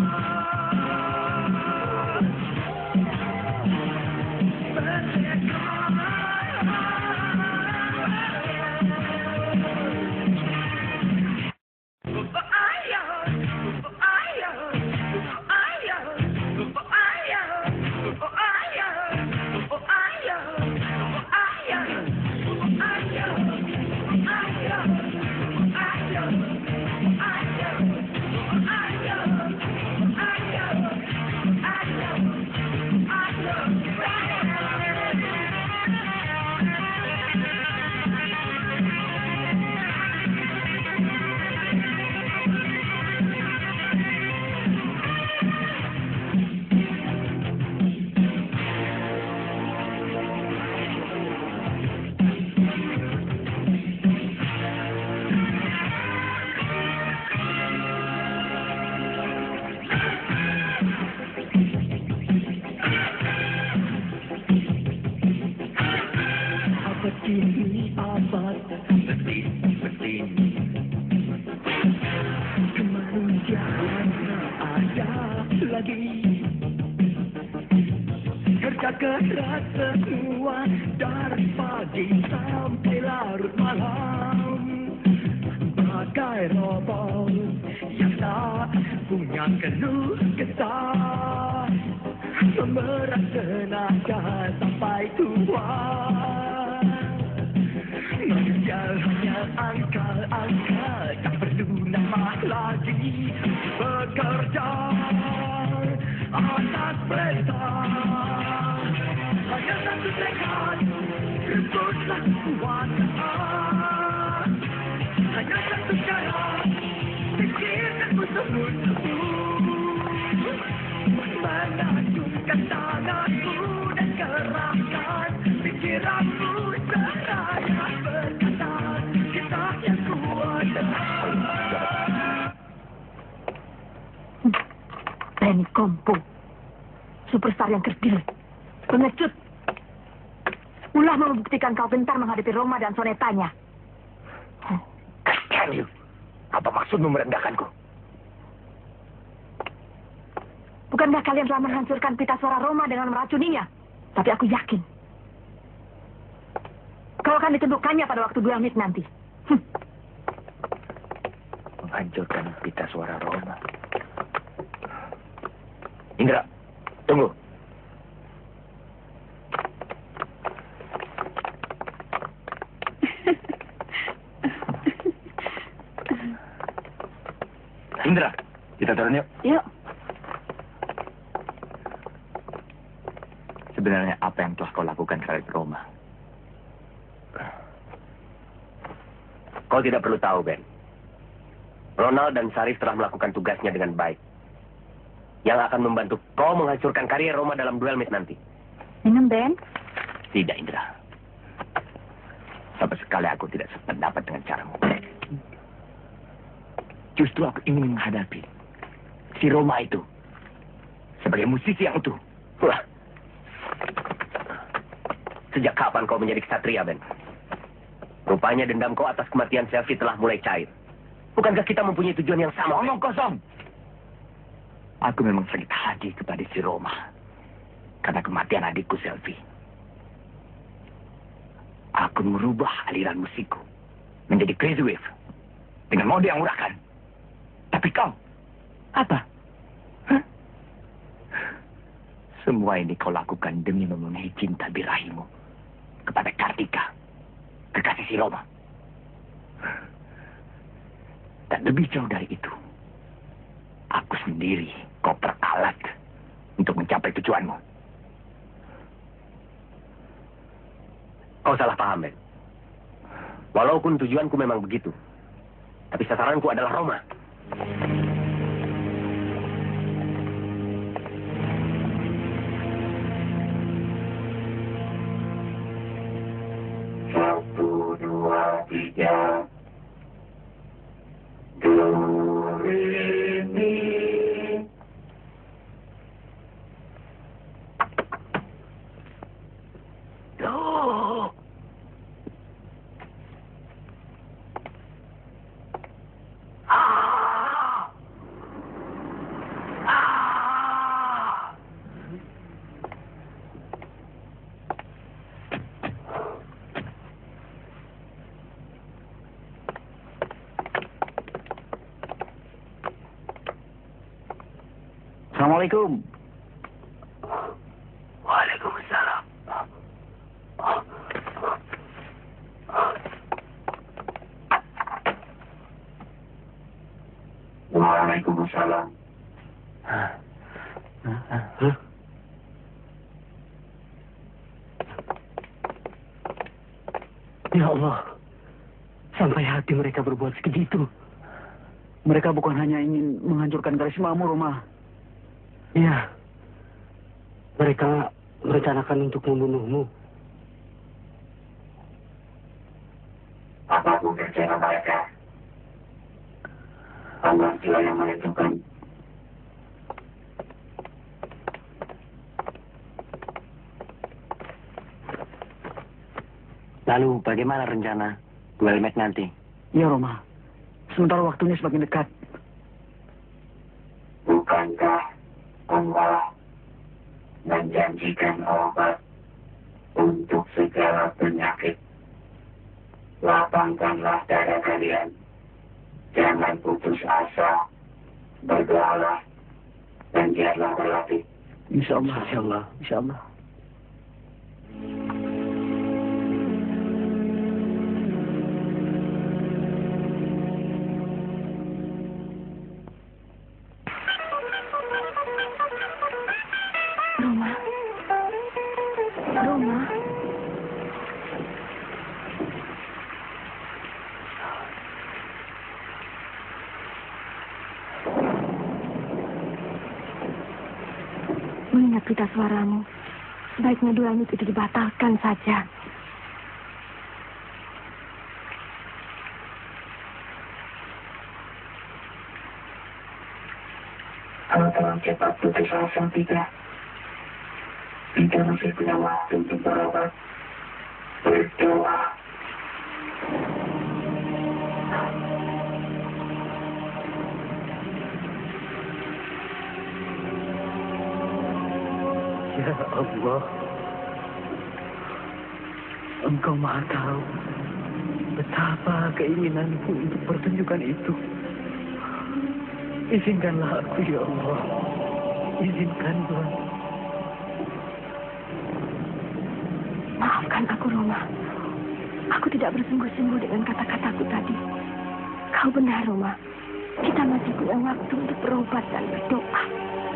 Keras semua dari pagi sampai larut malam, bagai robot yang tak punya keluh kesah, memerah tenaga sampai tua. Manusia hanya angka-angka, tak perlu nama lagi bekerja atas perintah. Hanya satu tekad, rebutlah kekuasaan. Hanya satu cara, pikirkan musuh-musuhmu. Mengacungkan tanganmu dan kerahkan pikiranmu. Seraya berkata, kita yang kuasa.
Benny Kompo, superstar yang kerdil, pengecut. Ulah membuktikan kau gentar menghadapi Roma dan sonetanya.
Can you? Apa maksudmu merendahkanku?
Bukankah kalian telah menghancurkan pita suara Roma dengan meracuninya? Tapi aku yakin kau akan ditundukkannya pada waktu dua menit nanti. Hm.
Menghancurkan pita suara Roma. Indra, tunggu. Indra, kita turun yuk.
Yuk.
Sebenarnya apa yang telah kau lakukan terhadap Roma?
Kau tidak perlu tahu, Ben. Ronald dan Sarif telah melakukan tugasnya dengan baik. Yang akan membantu kau menghancurkan karier Roma dalam duel meet nanti.
Minum, Ben?
Tidak, Indra. Sama sekali aku tidak sependapat dengan caramu. Justru aku ingin menghadapi si Roma itu sebagai musisi yang utuh.
Wah. Sejak kapan kau menjadi ksatria, Ben? Rupanya dendam kau atas kematian Selvi telah mulai cair. Bukankah kita mempunyai tujuan yang sama?
Ngomong kosong. Aku memang sakit hati kepada si Roma karena kematian adikku Selvi. Aku merubah aliran musikku menjadi crazy wave dengan mode yang urakan. Tapi kau, apa? Hah? Semua ini kau lakukan demi memenuhi cinta birahimu kepada Kartika, kekasih si Roma. Dan lebih jauh dari itu, aku sendiri kau peralat untuk mencapai tujuanmu.
Kau salah paham, Ben. Walaupun tujuanku memang begitu, tapi sasaranku adalah Roma.
Satu, dua, tiga. Do, re, mi.
Do. Ah. Ah.
Assalamualaikum.
Waalaikumsalam.
Waalaikumsalam.
Hah?
Ya Allah, sampai hati mereka berbuat segitu.
Mereka bukan hanya ingin menghancurkan karismamu, Roma.
Iya, mereka merencanakan untuk membunuhmu.
Apapun rencana mereka, Allah juga yang menentukan.
Lalu bagaimana rencana duel match nanti?
Ya, Roma. Sementara waktunya semakin dekat.
Bukankah Allah menjanjikan obat untuk segala penyakit? Lapangkanlah dada kalian. Jangan putus asa. Berdoalah dan giatlah berlatih.
Insya Allah.
Insya Allah.
Insya Allah.
Roma. Roma. Mengingat berita suaramu, sebaiknya duel itu dibatalkan saja.
Kalau terlalu cepat putus asa tidak. Kita masih punya waktu untuk berobat. Berdoa.
Ya Allah, Engkau Maha Tahu betapa keinginanku untuk pertunjukan itu. Izinkanlah aku, ya Allah. Izinkanlah.
Maafkan aku, Roma. Aku tidak bersungguh-sungguh dengan kata-kataku tadi. Kau benar, Roma. Kita masih punya waktu untuk berobat dan berdoa.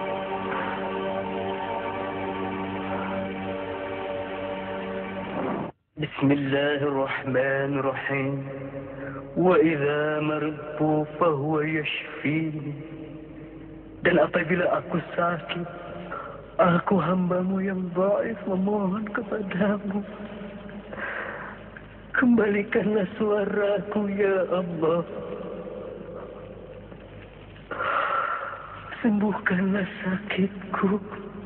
Bismillahirrahmanirrahim. Wa idza maridtu fahuwa yashfini. Dan apabila aku sakit, aku hambamu yang dhaif memohon kepadamu. Kembalikanlah suaraku ya Allah. Sembuhkanlah sakitku.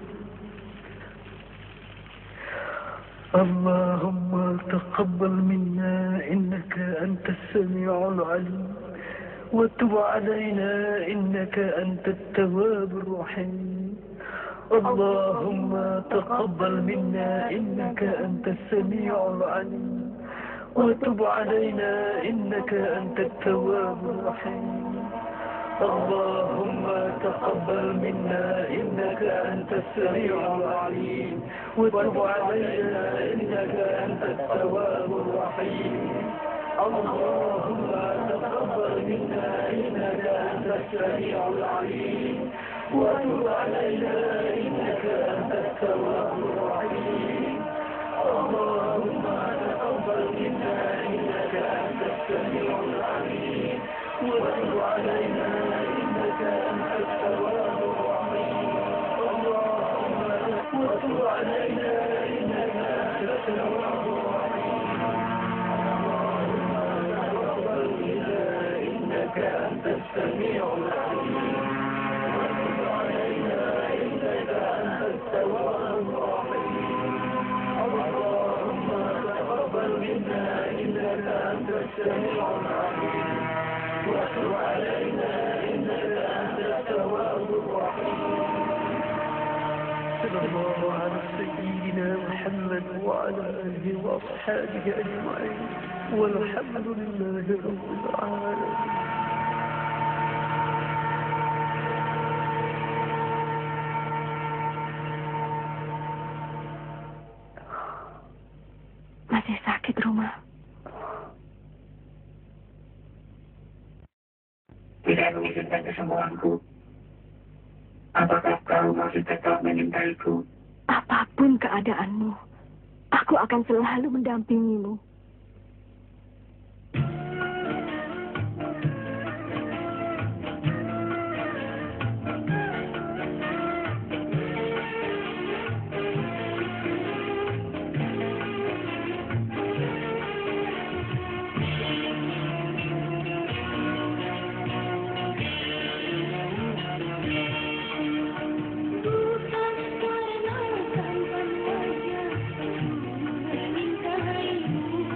Allahumma taqabbal minna innaka antas sami'ul 'alim wa tub 'alaina innaka antat tawwabur rahim. Allahumma taqabbal minna innaka antas sami'ul 'alim wa tub 'alaina innaka antat tawwabur rahim. اللهم تقبل منا إنك أنت السميع العليم وتب علينا إنك أنت التواب الرحيم. اللهم تقبل منا إنك أنت السميع العليم وتب علينا إنك أنت التواب الرحيم. اللهم تقبل منا إنك أنت السميع العليم وتب علينا إنك أنت التواب الرحيم. اللهم وتب علينا إنك أنت التواب الرحيم. اللهم تقبل منا إنك أنت السميع العليم وتب علينا إنك أنت التواب الرحيم. اللهم تقبل منا إنك أنت السميع العليم وتب علينا إنك أنت التواب الرحيم. صلى الله على سيدنا محمد وعلى آله وأصحابه أجمعين والحمد لله رب العالمين.
Masih sakit rumah?
Tidak mengizinkan kesembuhanku. Apakah kau masih tetap menyintaiku?
Apapun keadaanmu, aku akan selalu mendampingimu.
Bukan karena tampan wajah, mencintaimu.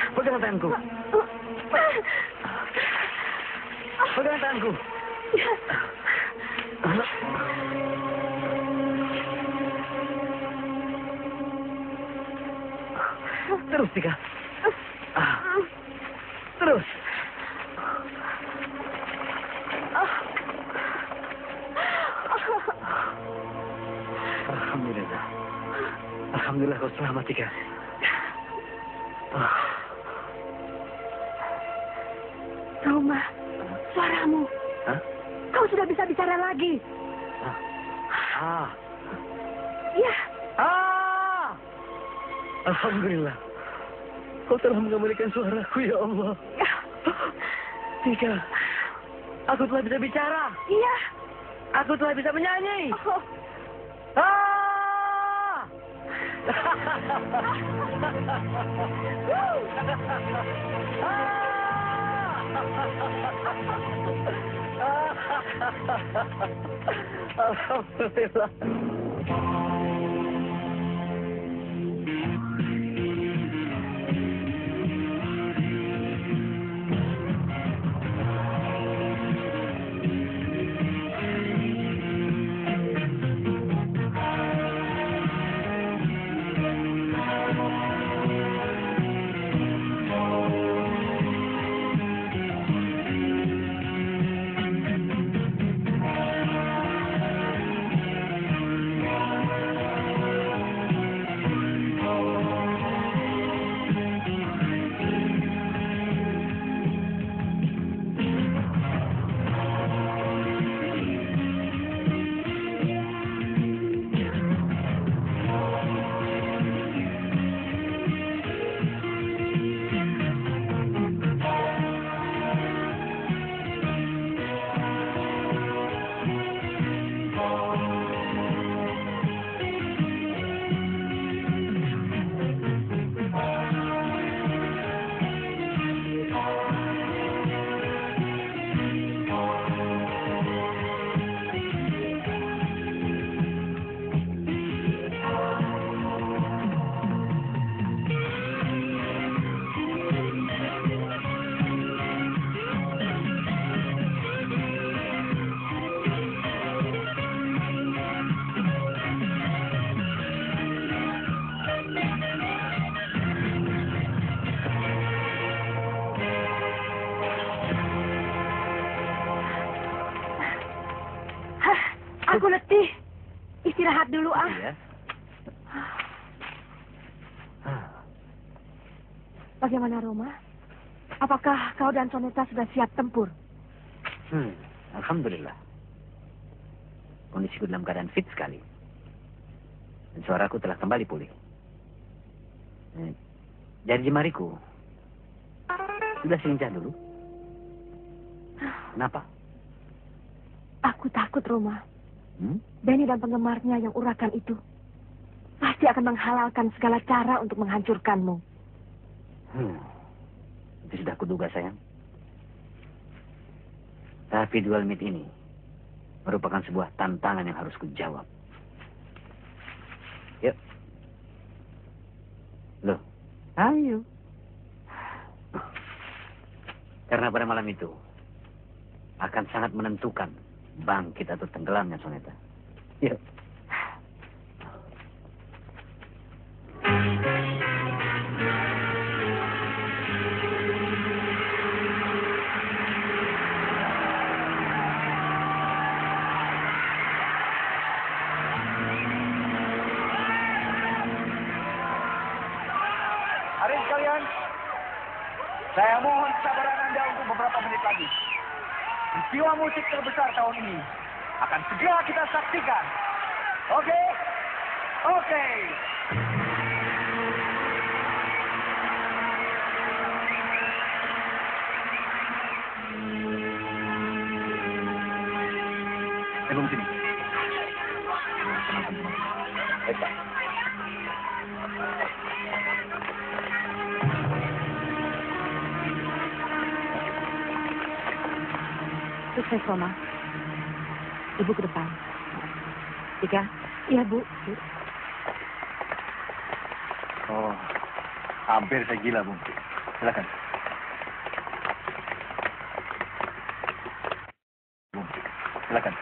Pegang tanganku. Pegang tanganku. Terus, Tika. Terus. Alhamdulillah. Alhamdulillah kau selamat, Tika.
Roma, suaramu.
Hah?
Kau sudah bisa bicara lagi.
Ah.
Ya.
Ah. Alhamdulillah. Kau telah mengembalikan suaraku, ya Allah.
Ya.
Tika, aku telah bisa bicara.
Iya.
Aku telah bisa menyanyi.
Oh.
Ah! Alhamdulillah.
Aku letih. Istirahat dulu, ah.
Iya.
Bagaimana, Roma? Apakah kau dan Soneta sudah siap tempur?
Hmm, Alhamdulillah. Kondisiku dalam keadaan fit sekali. Dan suaraku telah kembali pulih. Eh, Jari jemariku sudah selincah dulu. Kenapa?
Aku takut, Roma.
Hmm?
Benny dan penggemarnya yang urakan itu pasti akan menghalalkan segala cara untuk menghancurkanmu.
Hmm. Itu sudah kuduga, sayang. Tapi dual meet ini merupakan sebuah tantangan yang harus kujawab. Yuk. Loh, ayo. Karena pada malam itu akan sangat menentukan bangkit atau tenggelamnya Soneta. Yuk.
Hadirin sekalian, saya mohon kesabaran Anda untuk beberapa menit lagi. Peristiwa musik terbesar tahun ini akan segera kita saksikan. Oke? Oke.
Tunggu sini.
Baiklah.
Sukses, Roma. Ibu ke depan. Tika? Iya, Bu.
Oh, hampir saya gila, Bung.
Silakan. Silakan.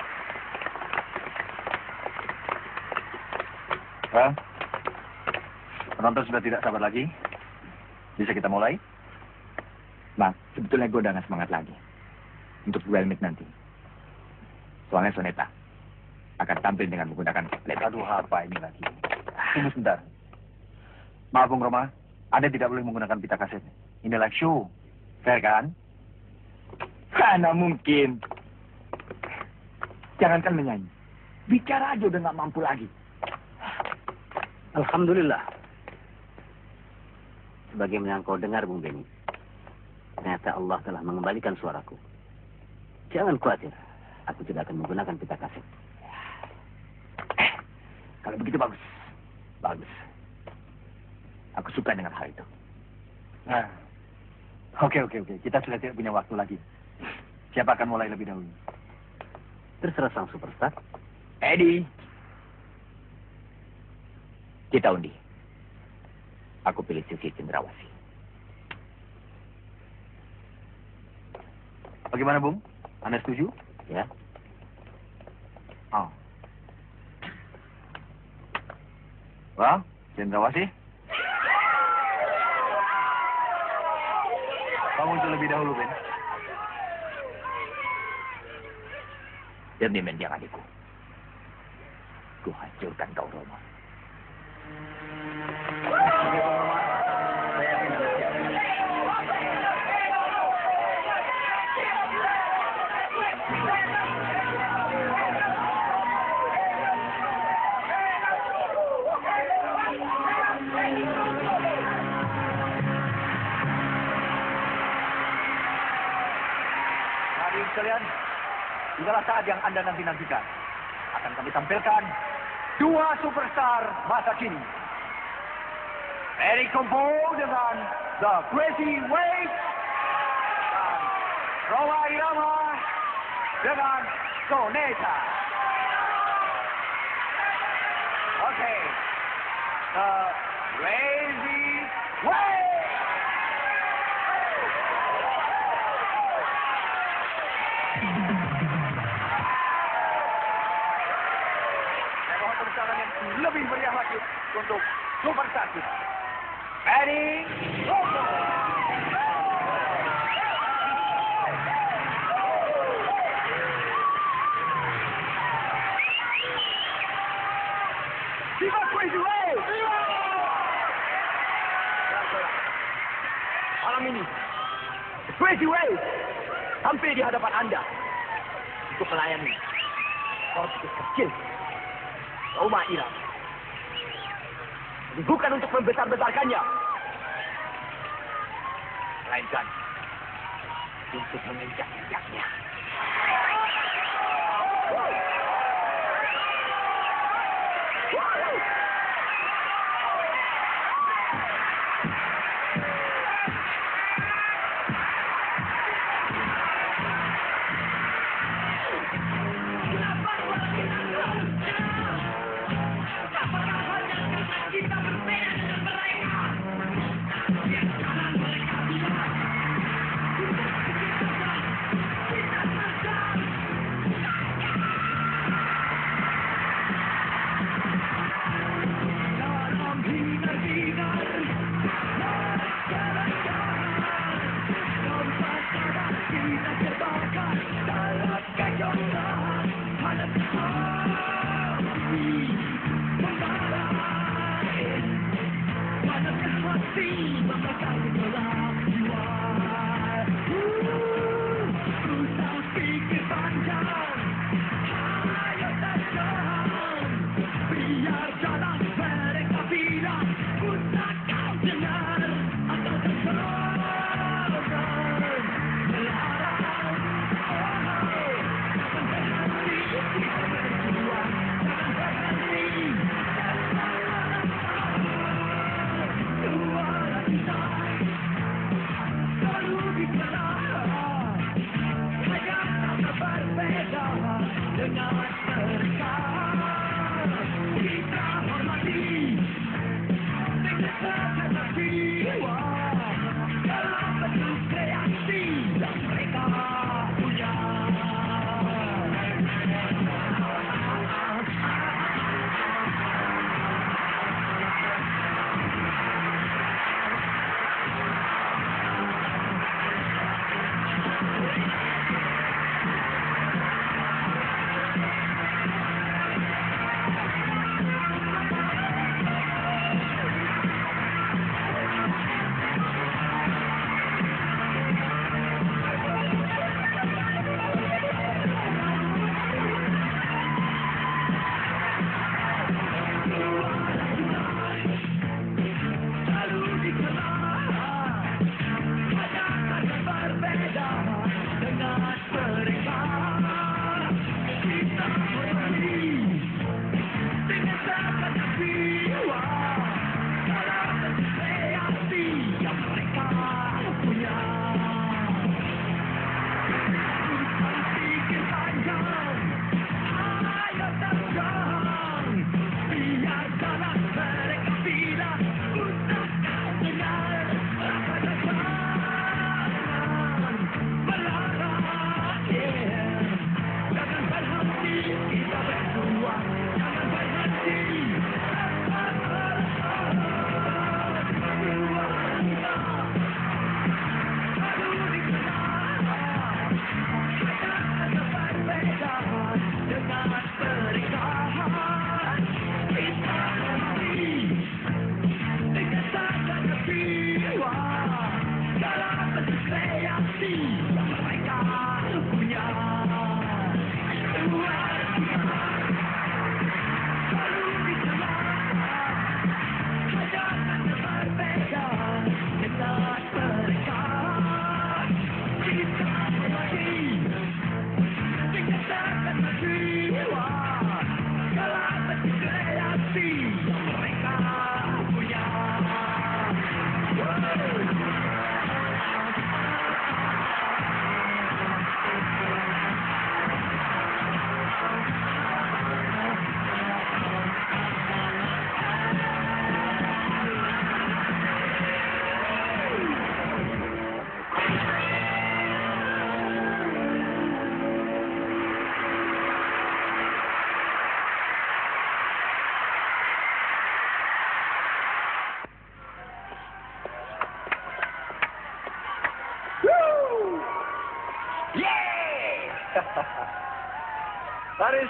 Well, penonton sudah tidak sabar lagi. Bisa kita mulai?
Bang, sebetulnya gue udah gak semangat lagi untuk duel meet nanti. Soalnya Soneta akan tampil dengan menggunakan playback.
Aduh, apa ini lagi? Tunggu sebentar. Maaf, Bung Roma. Anda tidak boleh menggunakan pita kaset. Ini live show. Fair kan?
Mana mungkin. Jangankan menyanyi. Bicara aja udah gak mampu lagi.
Alhamdulillah. Sebagaimana yang kau dengar, Bung Beni. Ternyata Allah telah mengembalikan suaraku. Jangan khawatir. Aku tidak akan menggunakan pita kaset.
Eh, kalau begitu bagus. Bagus. Aku suka dengan hal itu.
Nah. Oke, oke, oke. Kita sudah tidak punya waktu lagi. Siapa akan mulai lebih dahulu?
Terserah sang superstar.
Eddie. Kita undi. Aku pilih Sisi Cendrawasih.
Bagaimana, Bung? Anda setuju?
Ya.
Oh. Well, Cendrawasih. Kamu muncul lebih dahulu, Ben.
Demi mendiang adikku. Ku hancurkan kau, Roma.
Hadirin sekalian, inilah saat yang Anda nanti-nantikan. Akan kami tampilkan dua superstar masa kini. Benny Kumpo dengan The Crazy Waves dan Roma Irama dengan Soneta. Oke, okay. The Crazy Waves. Lebih meriah lagi untuk superstar kita. Benny Kumpo. Viva Crazy Waves!
Malam ini, The Crazy Waves tampil di hadapan Anda untuk melayani korpus kecil Roma Irama. Bukan untuk membesar-besarkannya, melainkan untuk menginjak-injaknya.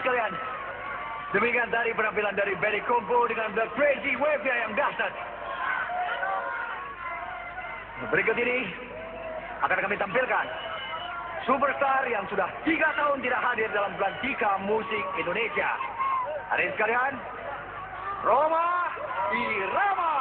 sekalian, demikian tadi penampilan dari Benny Kumpo dengan The Crazy Wave-nya yang dahsyat. Berikut ini akan kami tampilkan superstar yang sudah tiga tahun tidak hadir dalam Belantika Musik Indonesia. Hadirin sekalian, Rhoma Irama.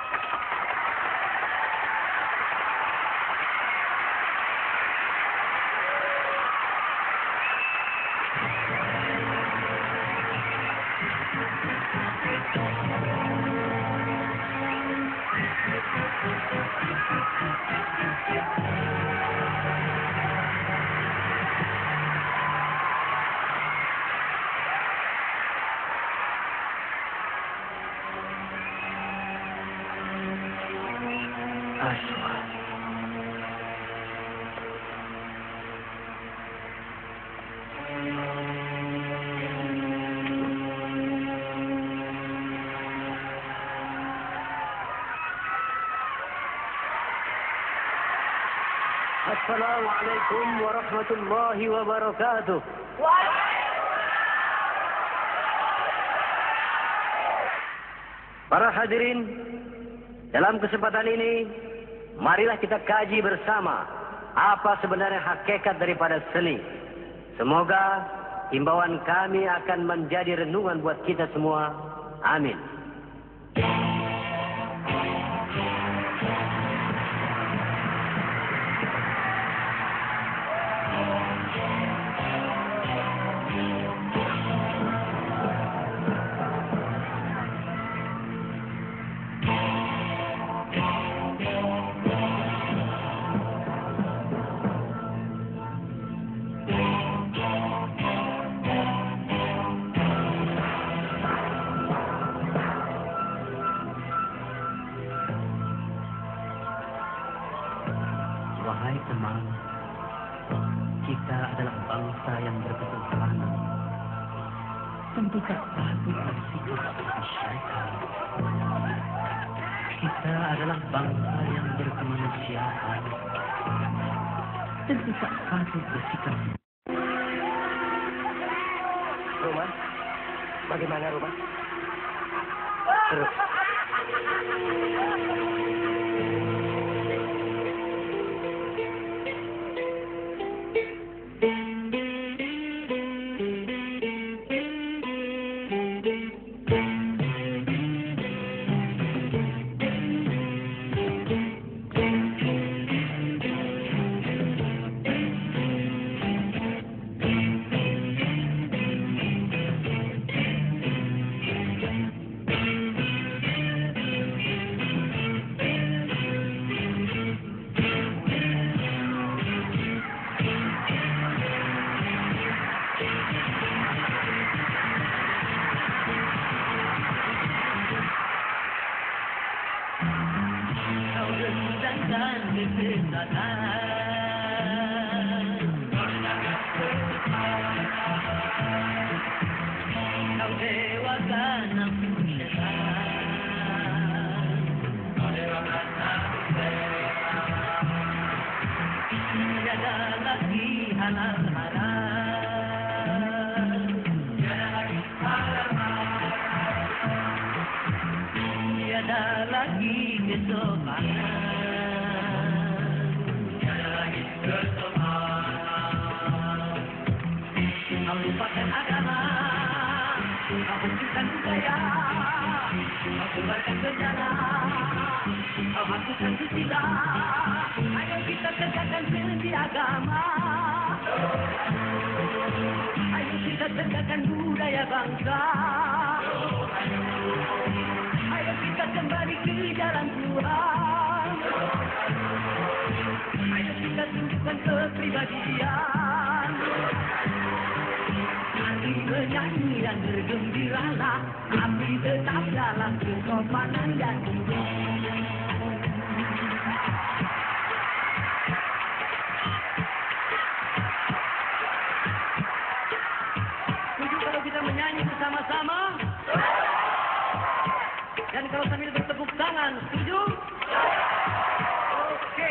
Assalamualaikum warahmatullahi wabarakatuh. Para hadirin, dalam kesempatan ini, marilah kita kaji bersama apa sebenarnya hakikat daripada seni. Semoga himbauan kami akan menjadi renungan buat kita semua. Amin.
Wahai teman, kita adalah bangsa yang berketuhanan dan tidak patut bersikap seperti syaitan. Kita adalah bangsa yang berkemanusiaan dan tidak patut bersikap.
Rhoma, bagaimana Rhoma? Terus.
Dan kalau sambil bertepuk tangan, setuju? Oke.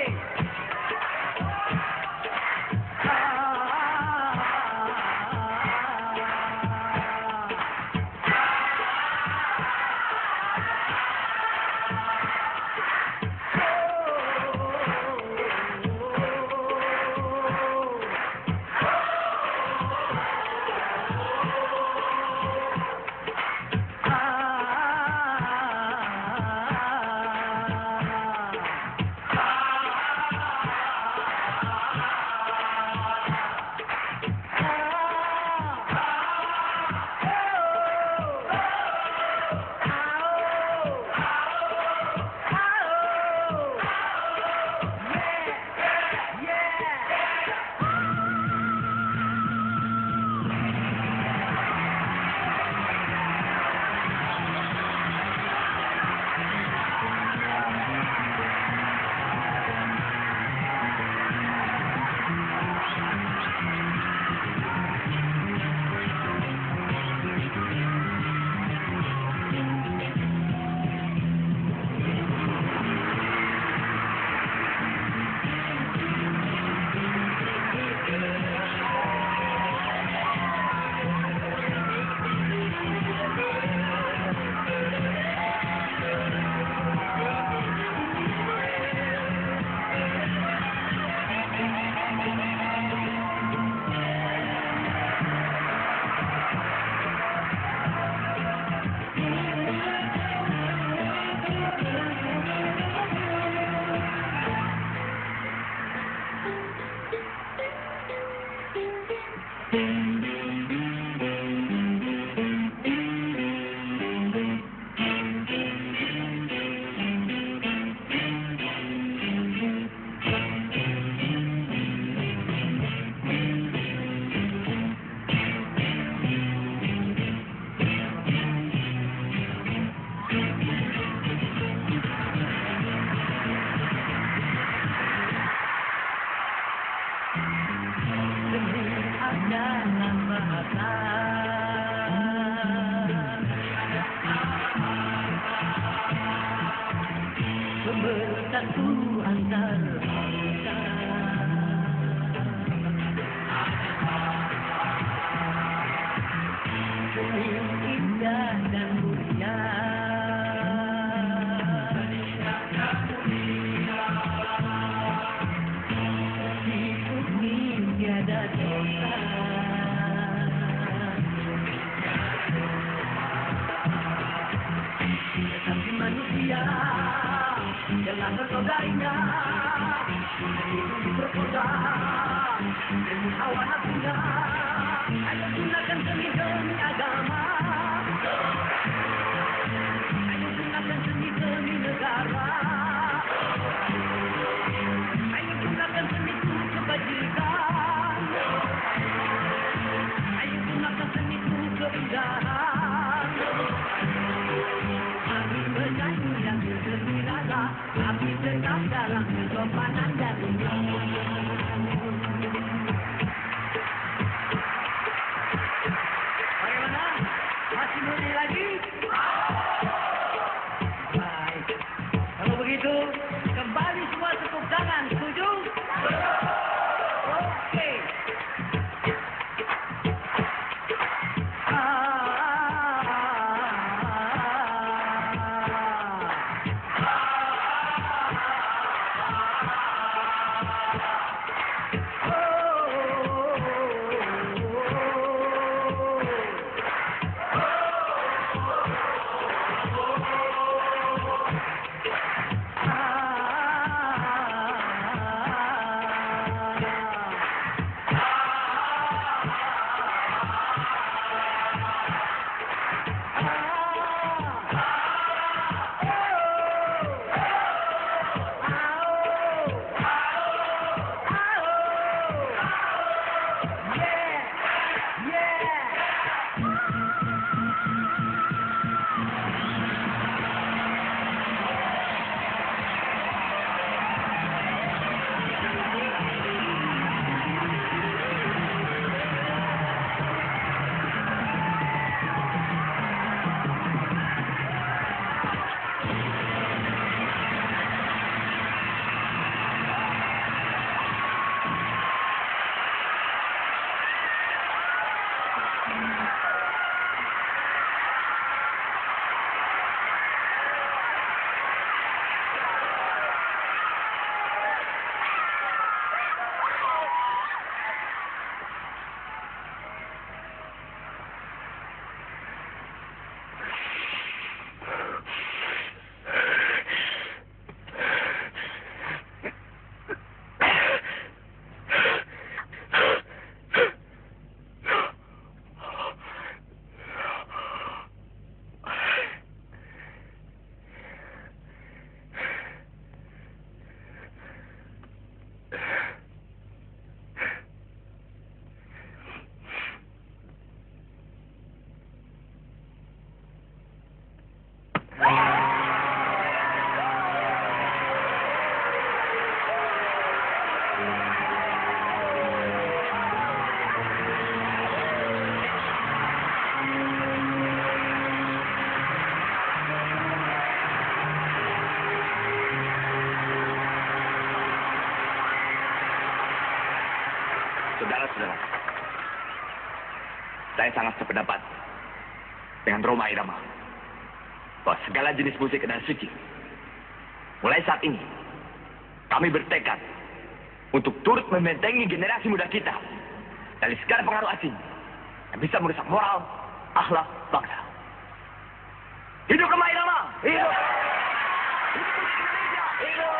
pemersatu antar bangsa. Seni indah dan mulia. Di bumi tiada dosa. Tetapi manusia dengan bersaudarinya itu berkosa demi hawa nafsunya. Ayo gunakan seni demi agama. Ayo gunakan seni demi negara. Ayo gunakan seni itu kebajikan. Ayo gunakan seni itu keindahan. Kami bernyanyi yang bergembira, tapi tetap dalam kesopanan dan bagaimana? Masih mudi lagi? Baik. Kalau begitu, kembali semua tepuk tangan. Setuju? Oke.
Saudara-saudara, saya sangat sependapat dengan Roma Irama bahwa segala jenis musik adalah suci. Mulai saat ini, kami bertekad untuk turut membentengi generasi muda kita dari segala pengaruh asing yang bisa merusak moral, akhlak bangsa. Hidup Roma Irama! Hidup! Hidup Indonesia! Hidup!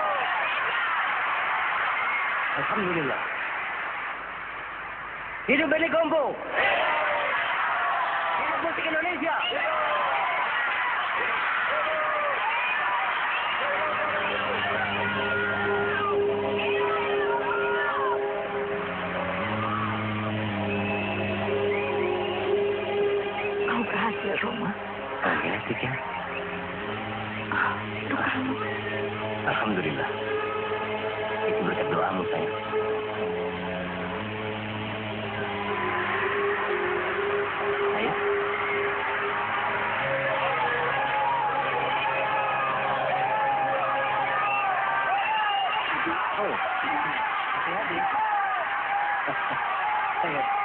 Alhamdulillah. Hidup Benny Kompo. Hidup musik Indonesia.
Kau berhasil, Roma.
Akhirnya, Tika.
Doamu.
Alhamdulillah. Itu berkat doamu, sayang. Oh, hati-hati.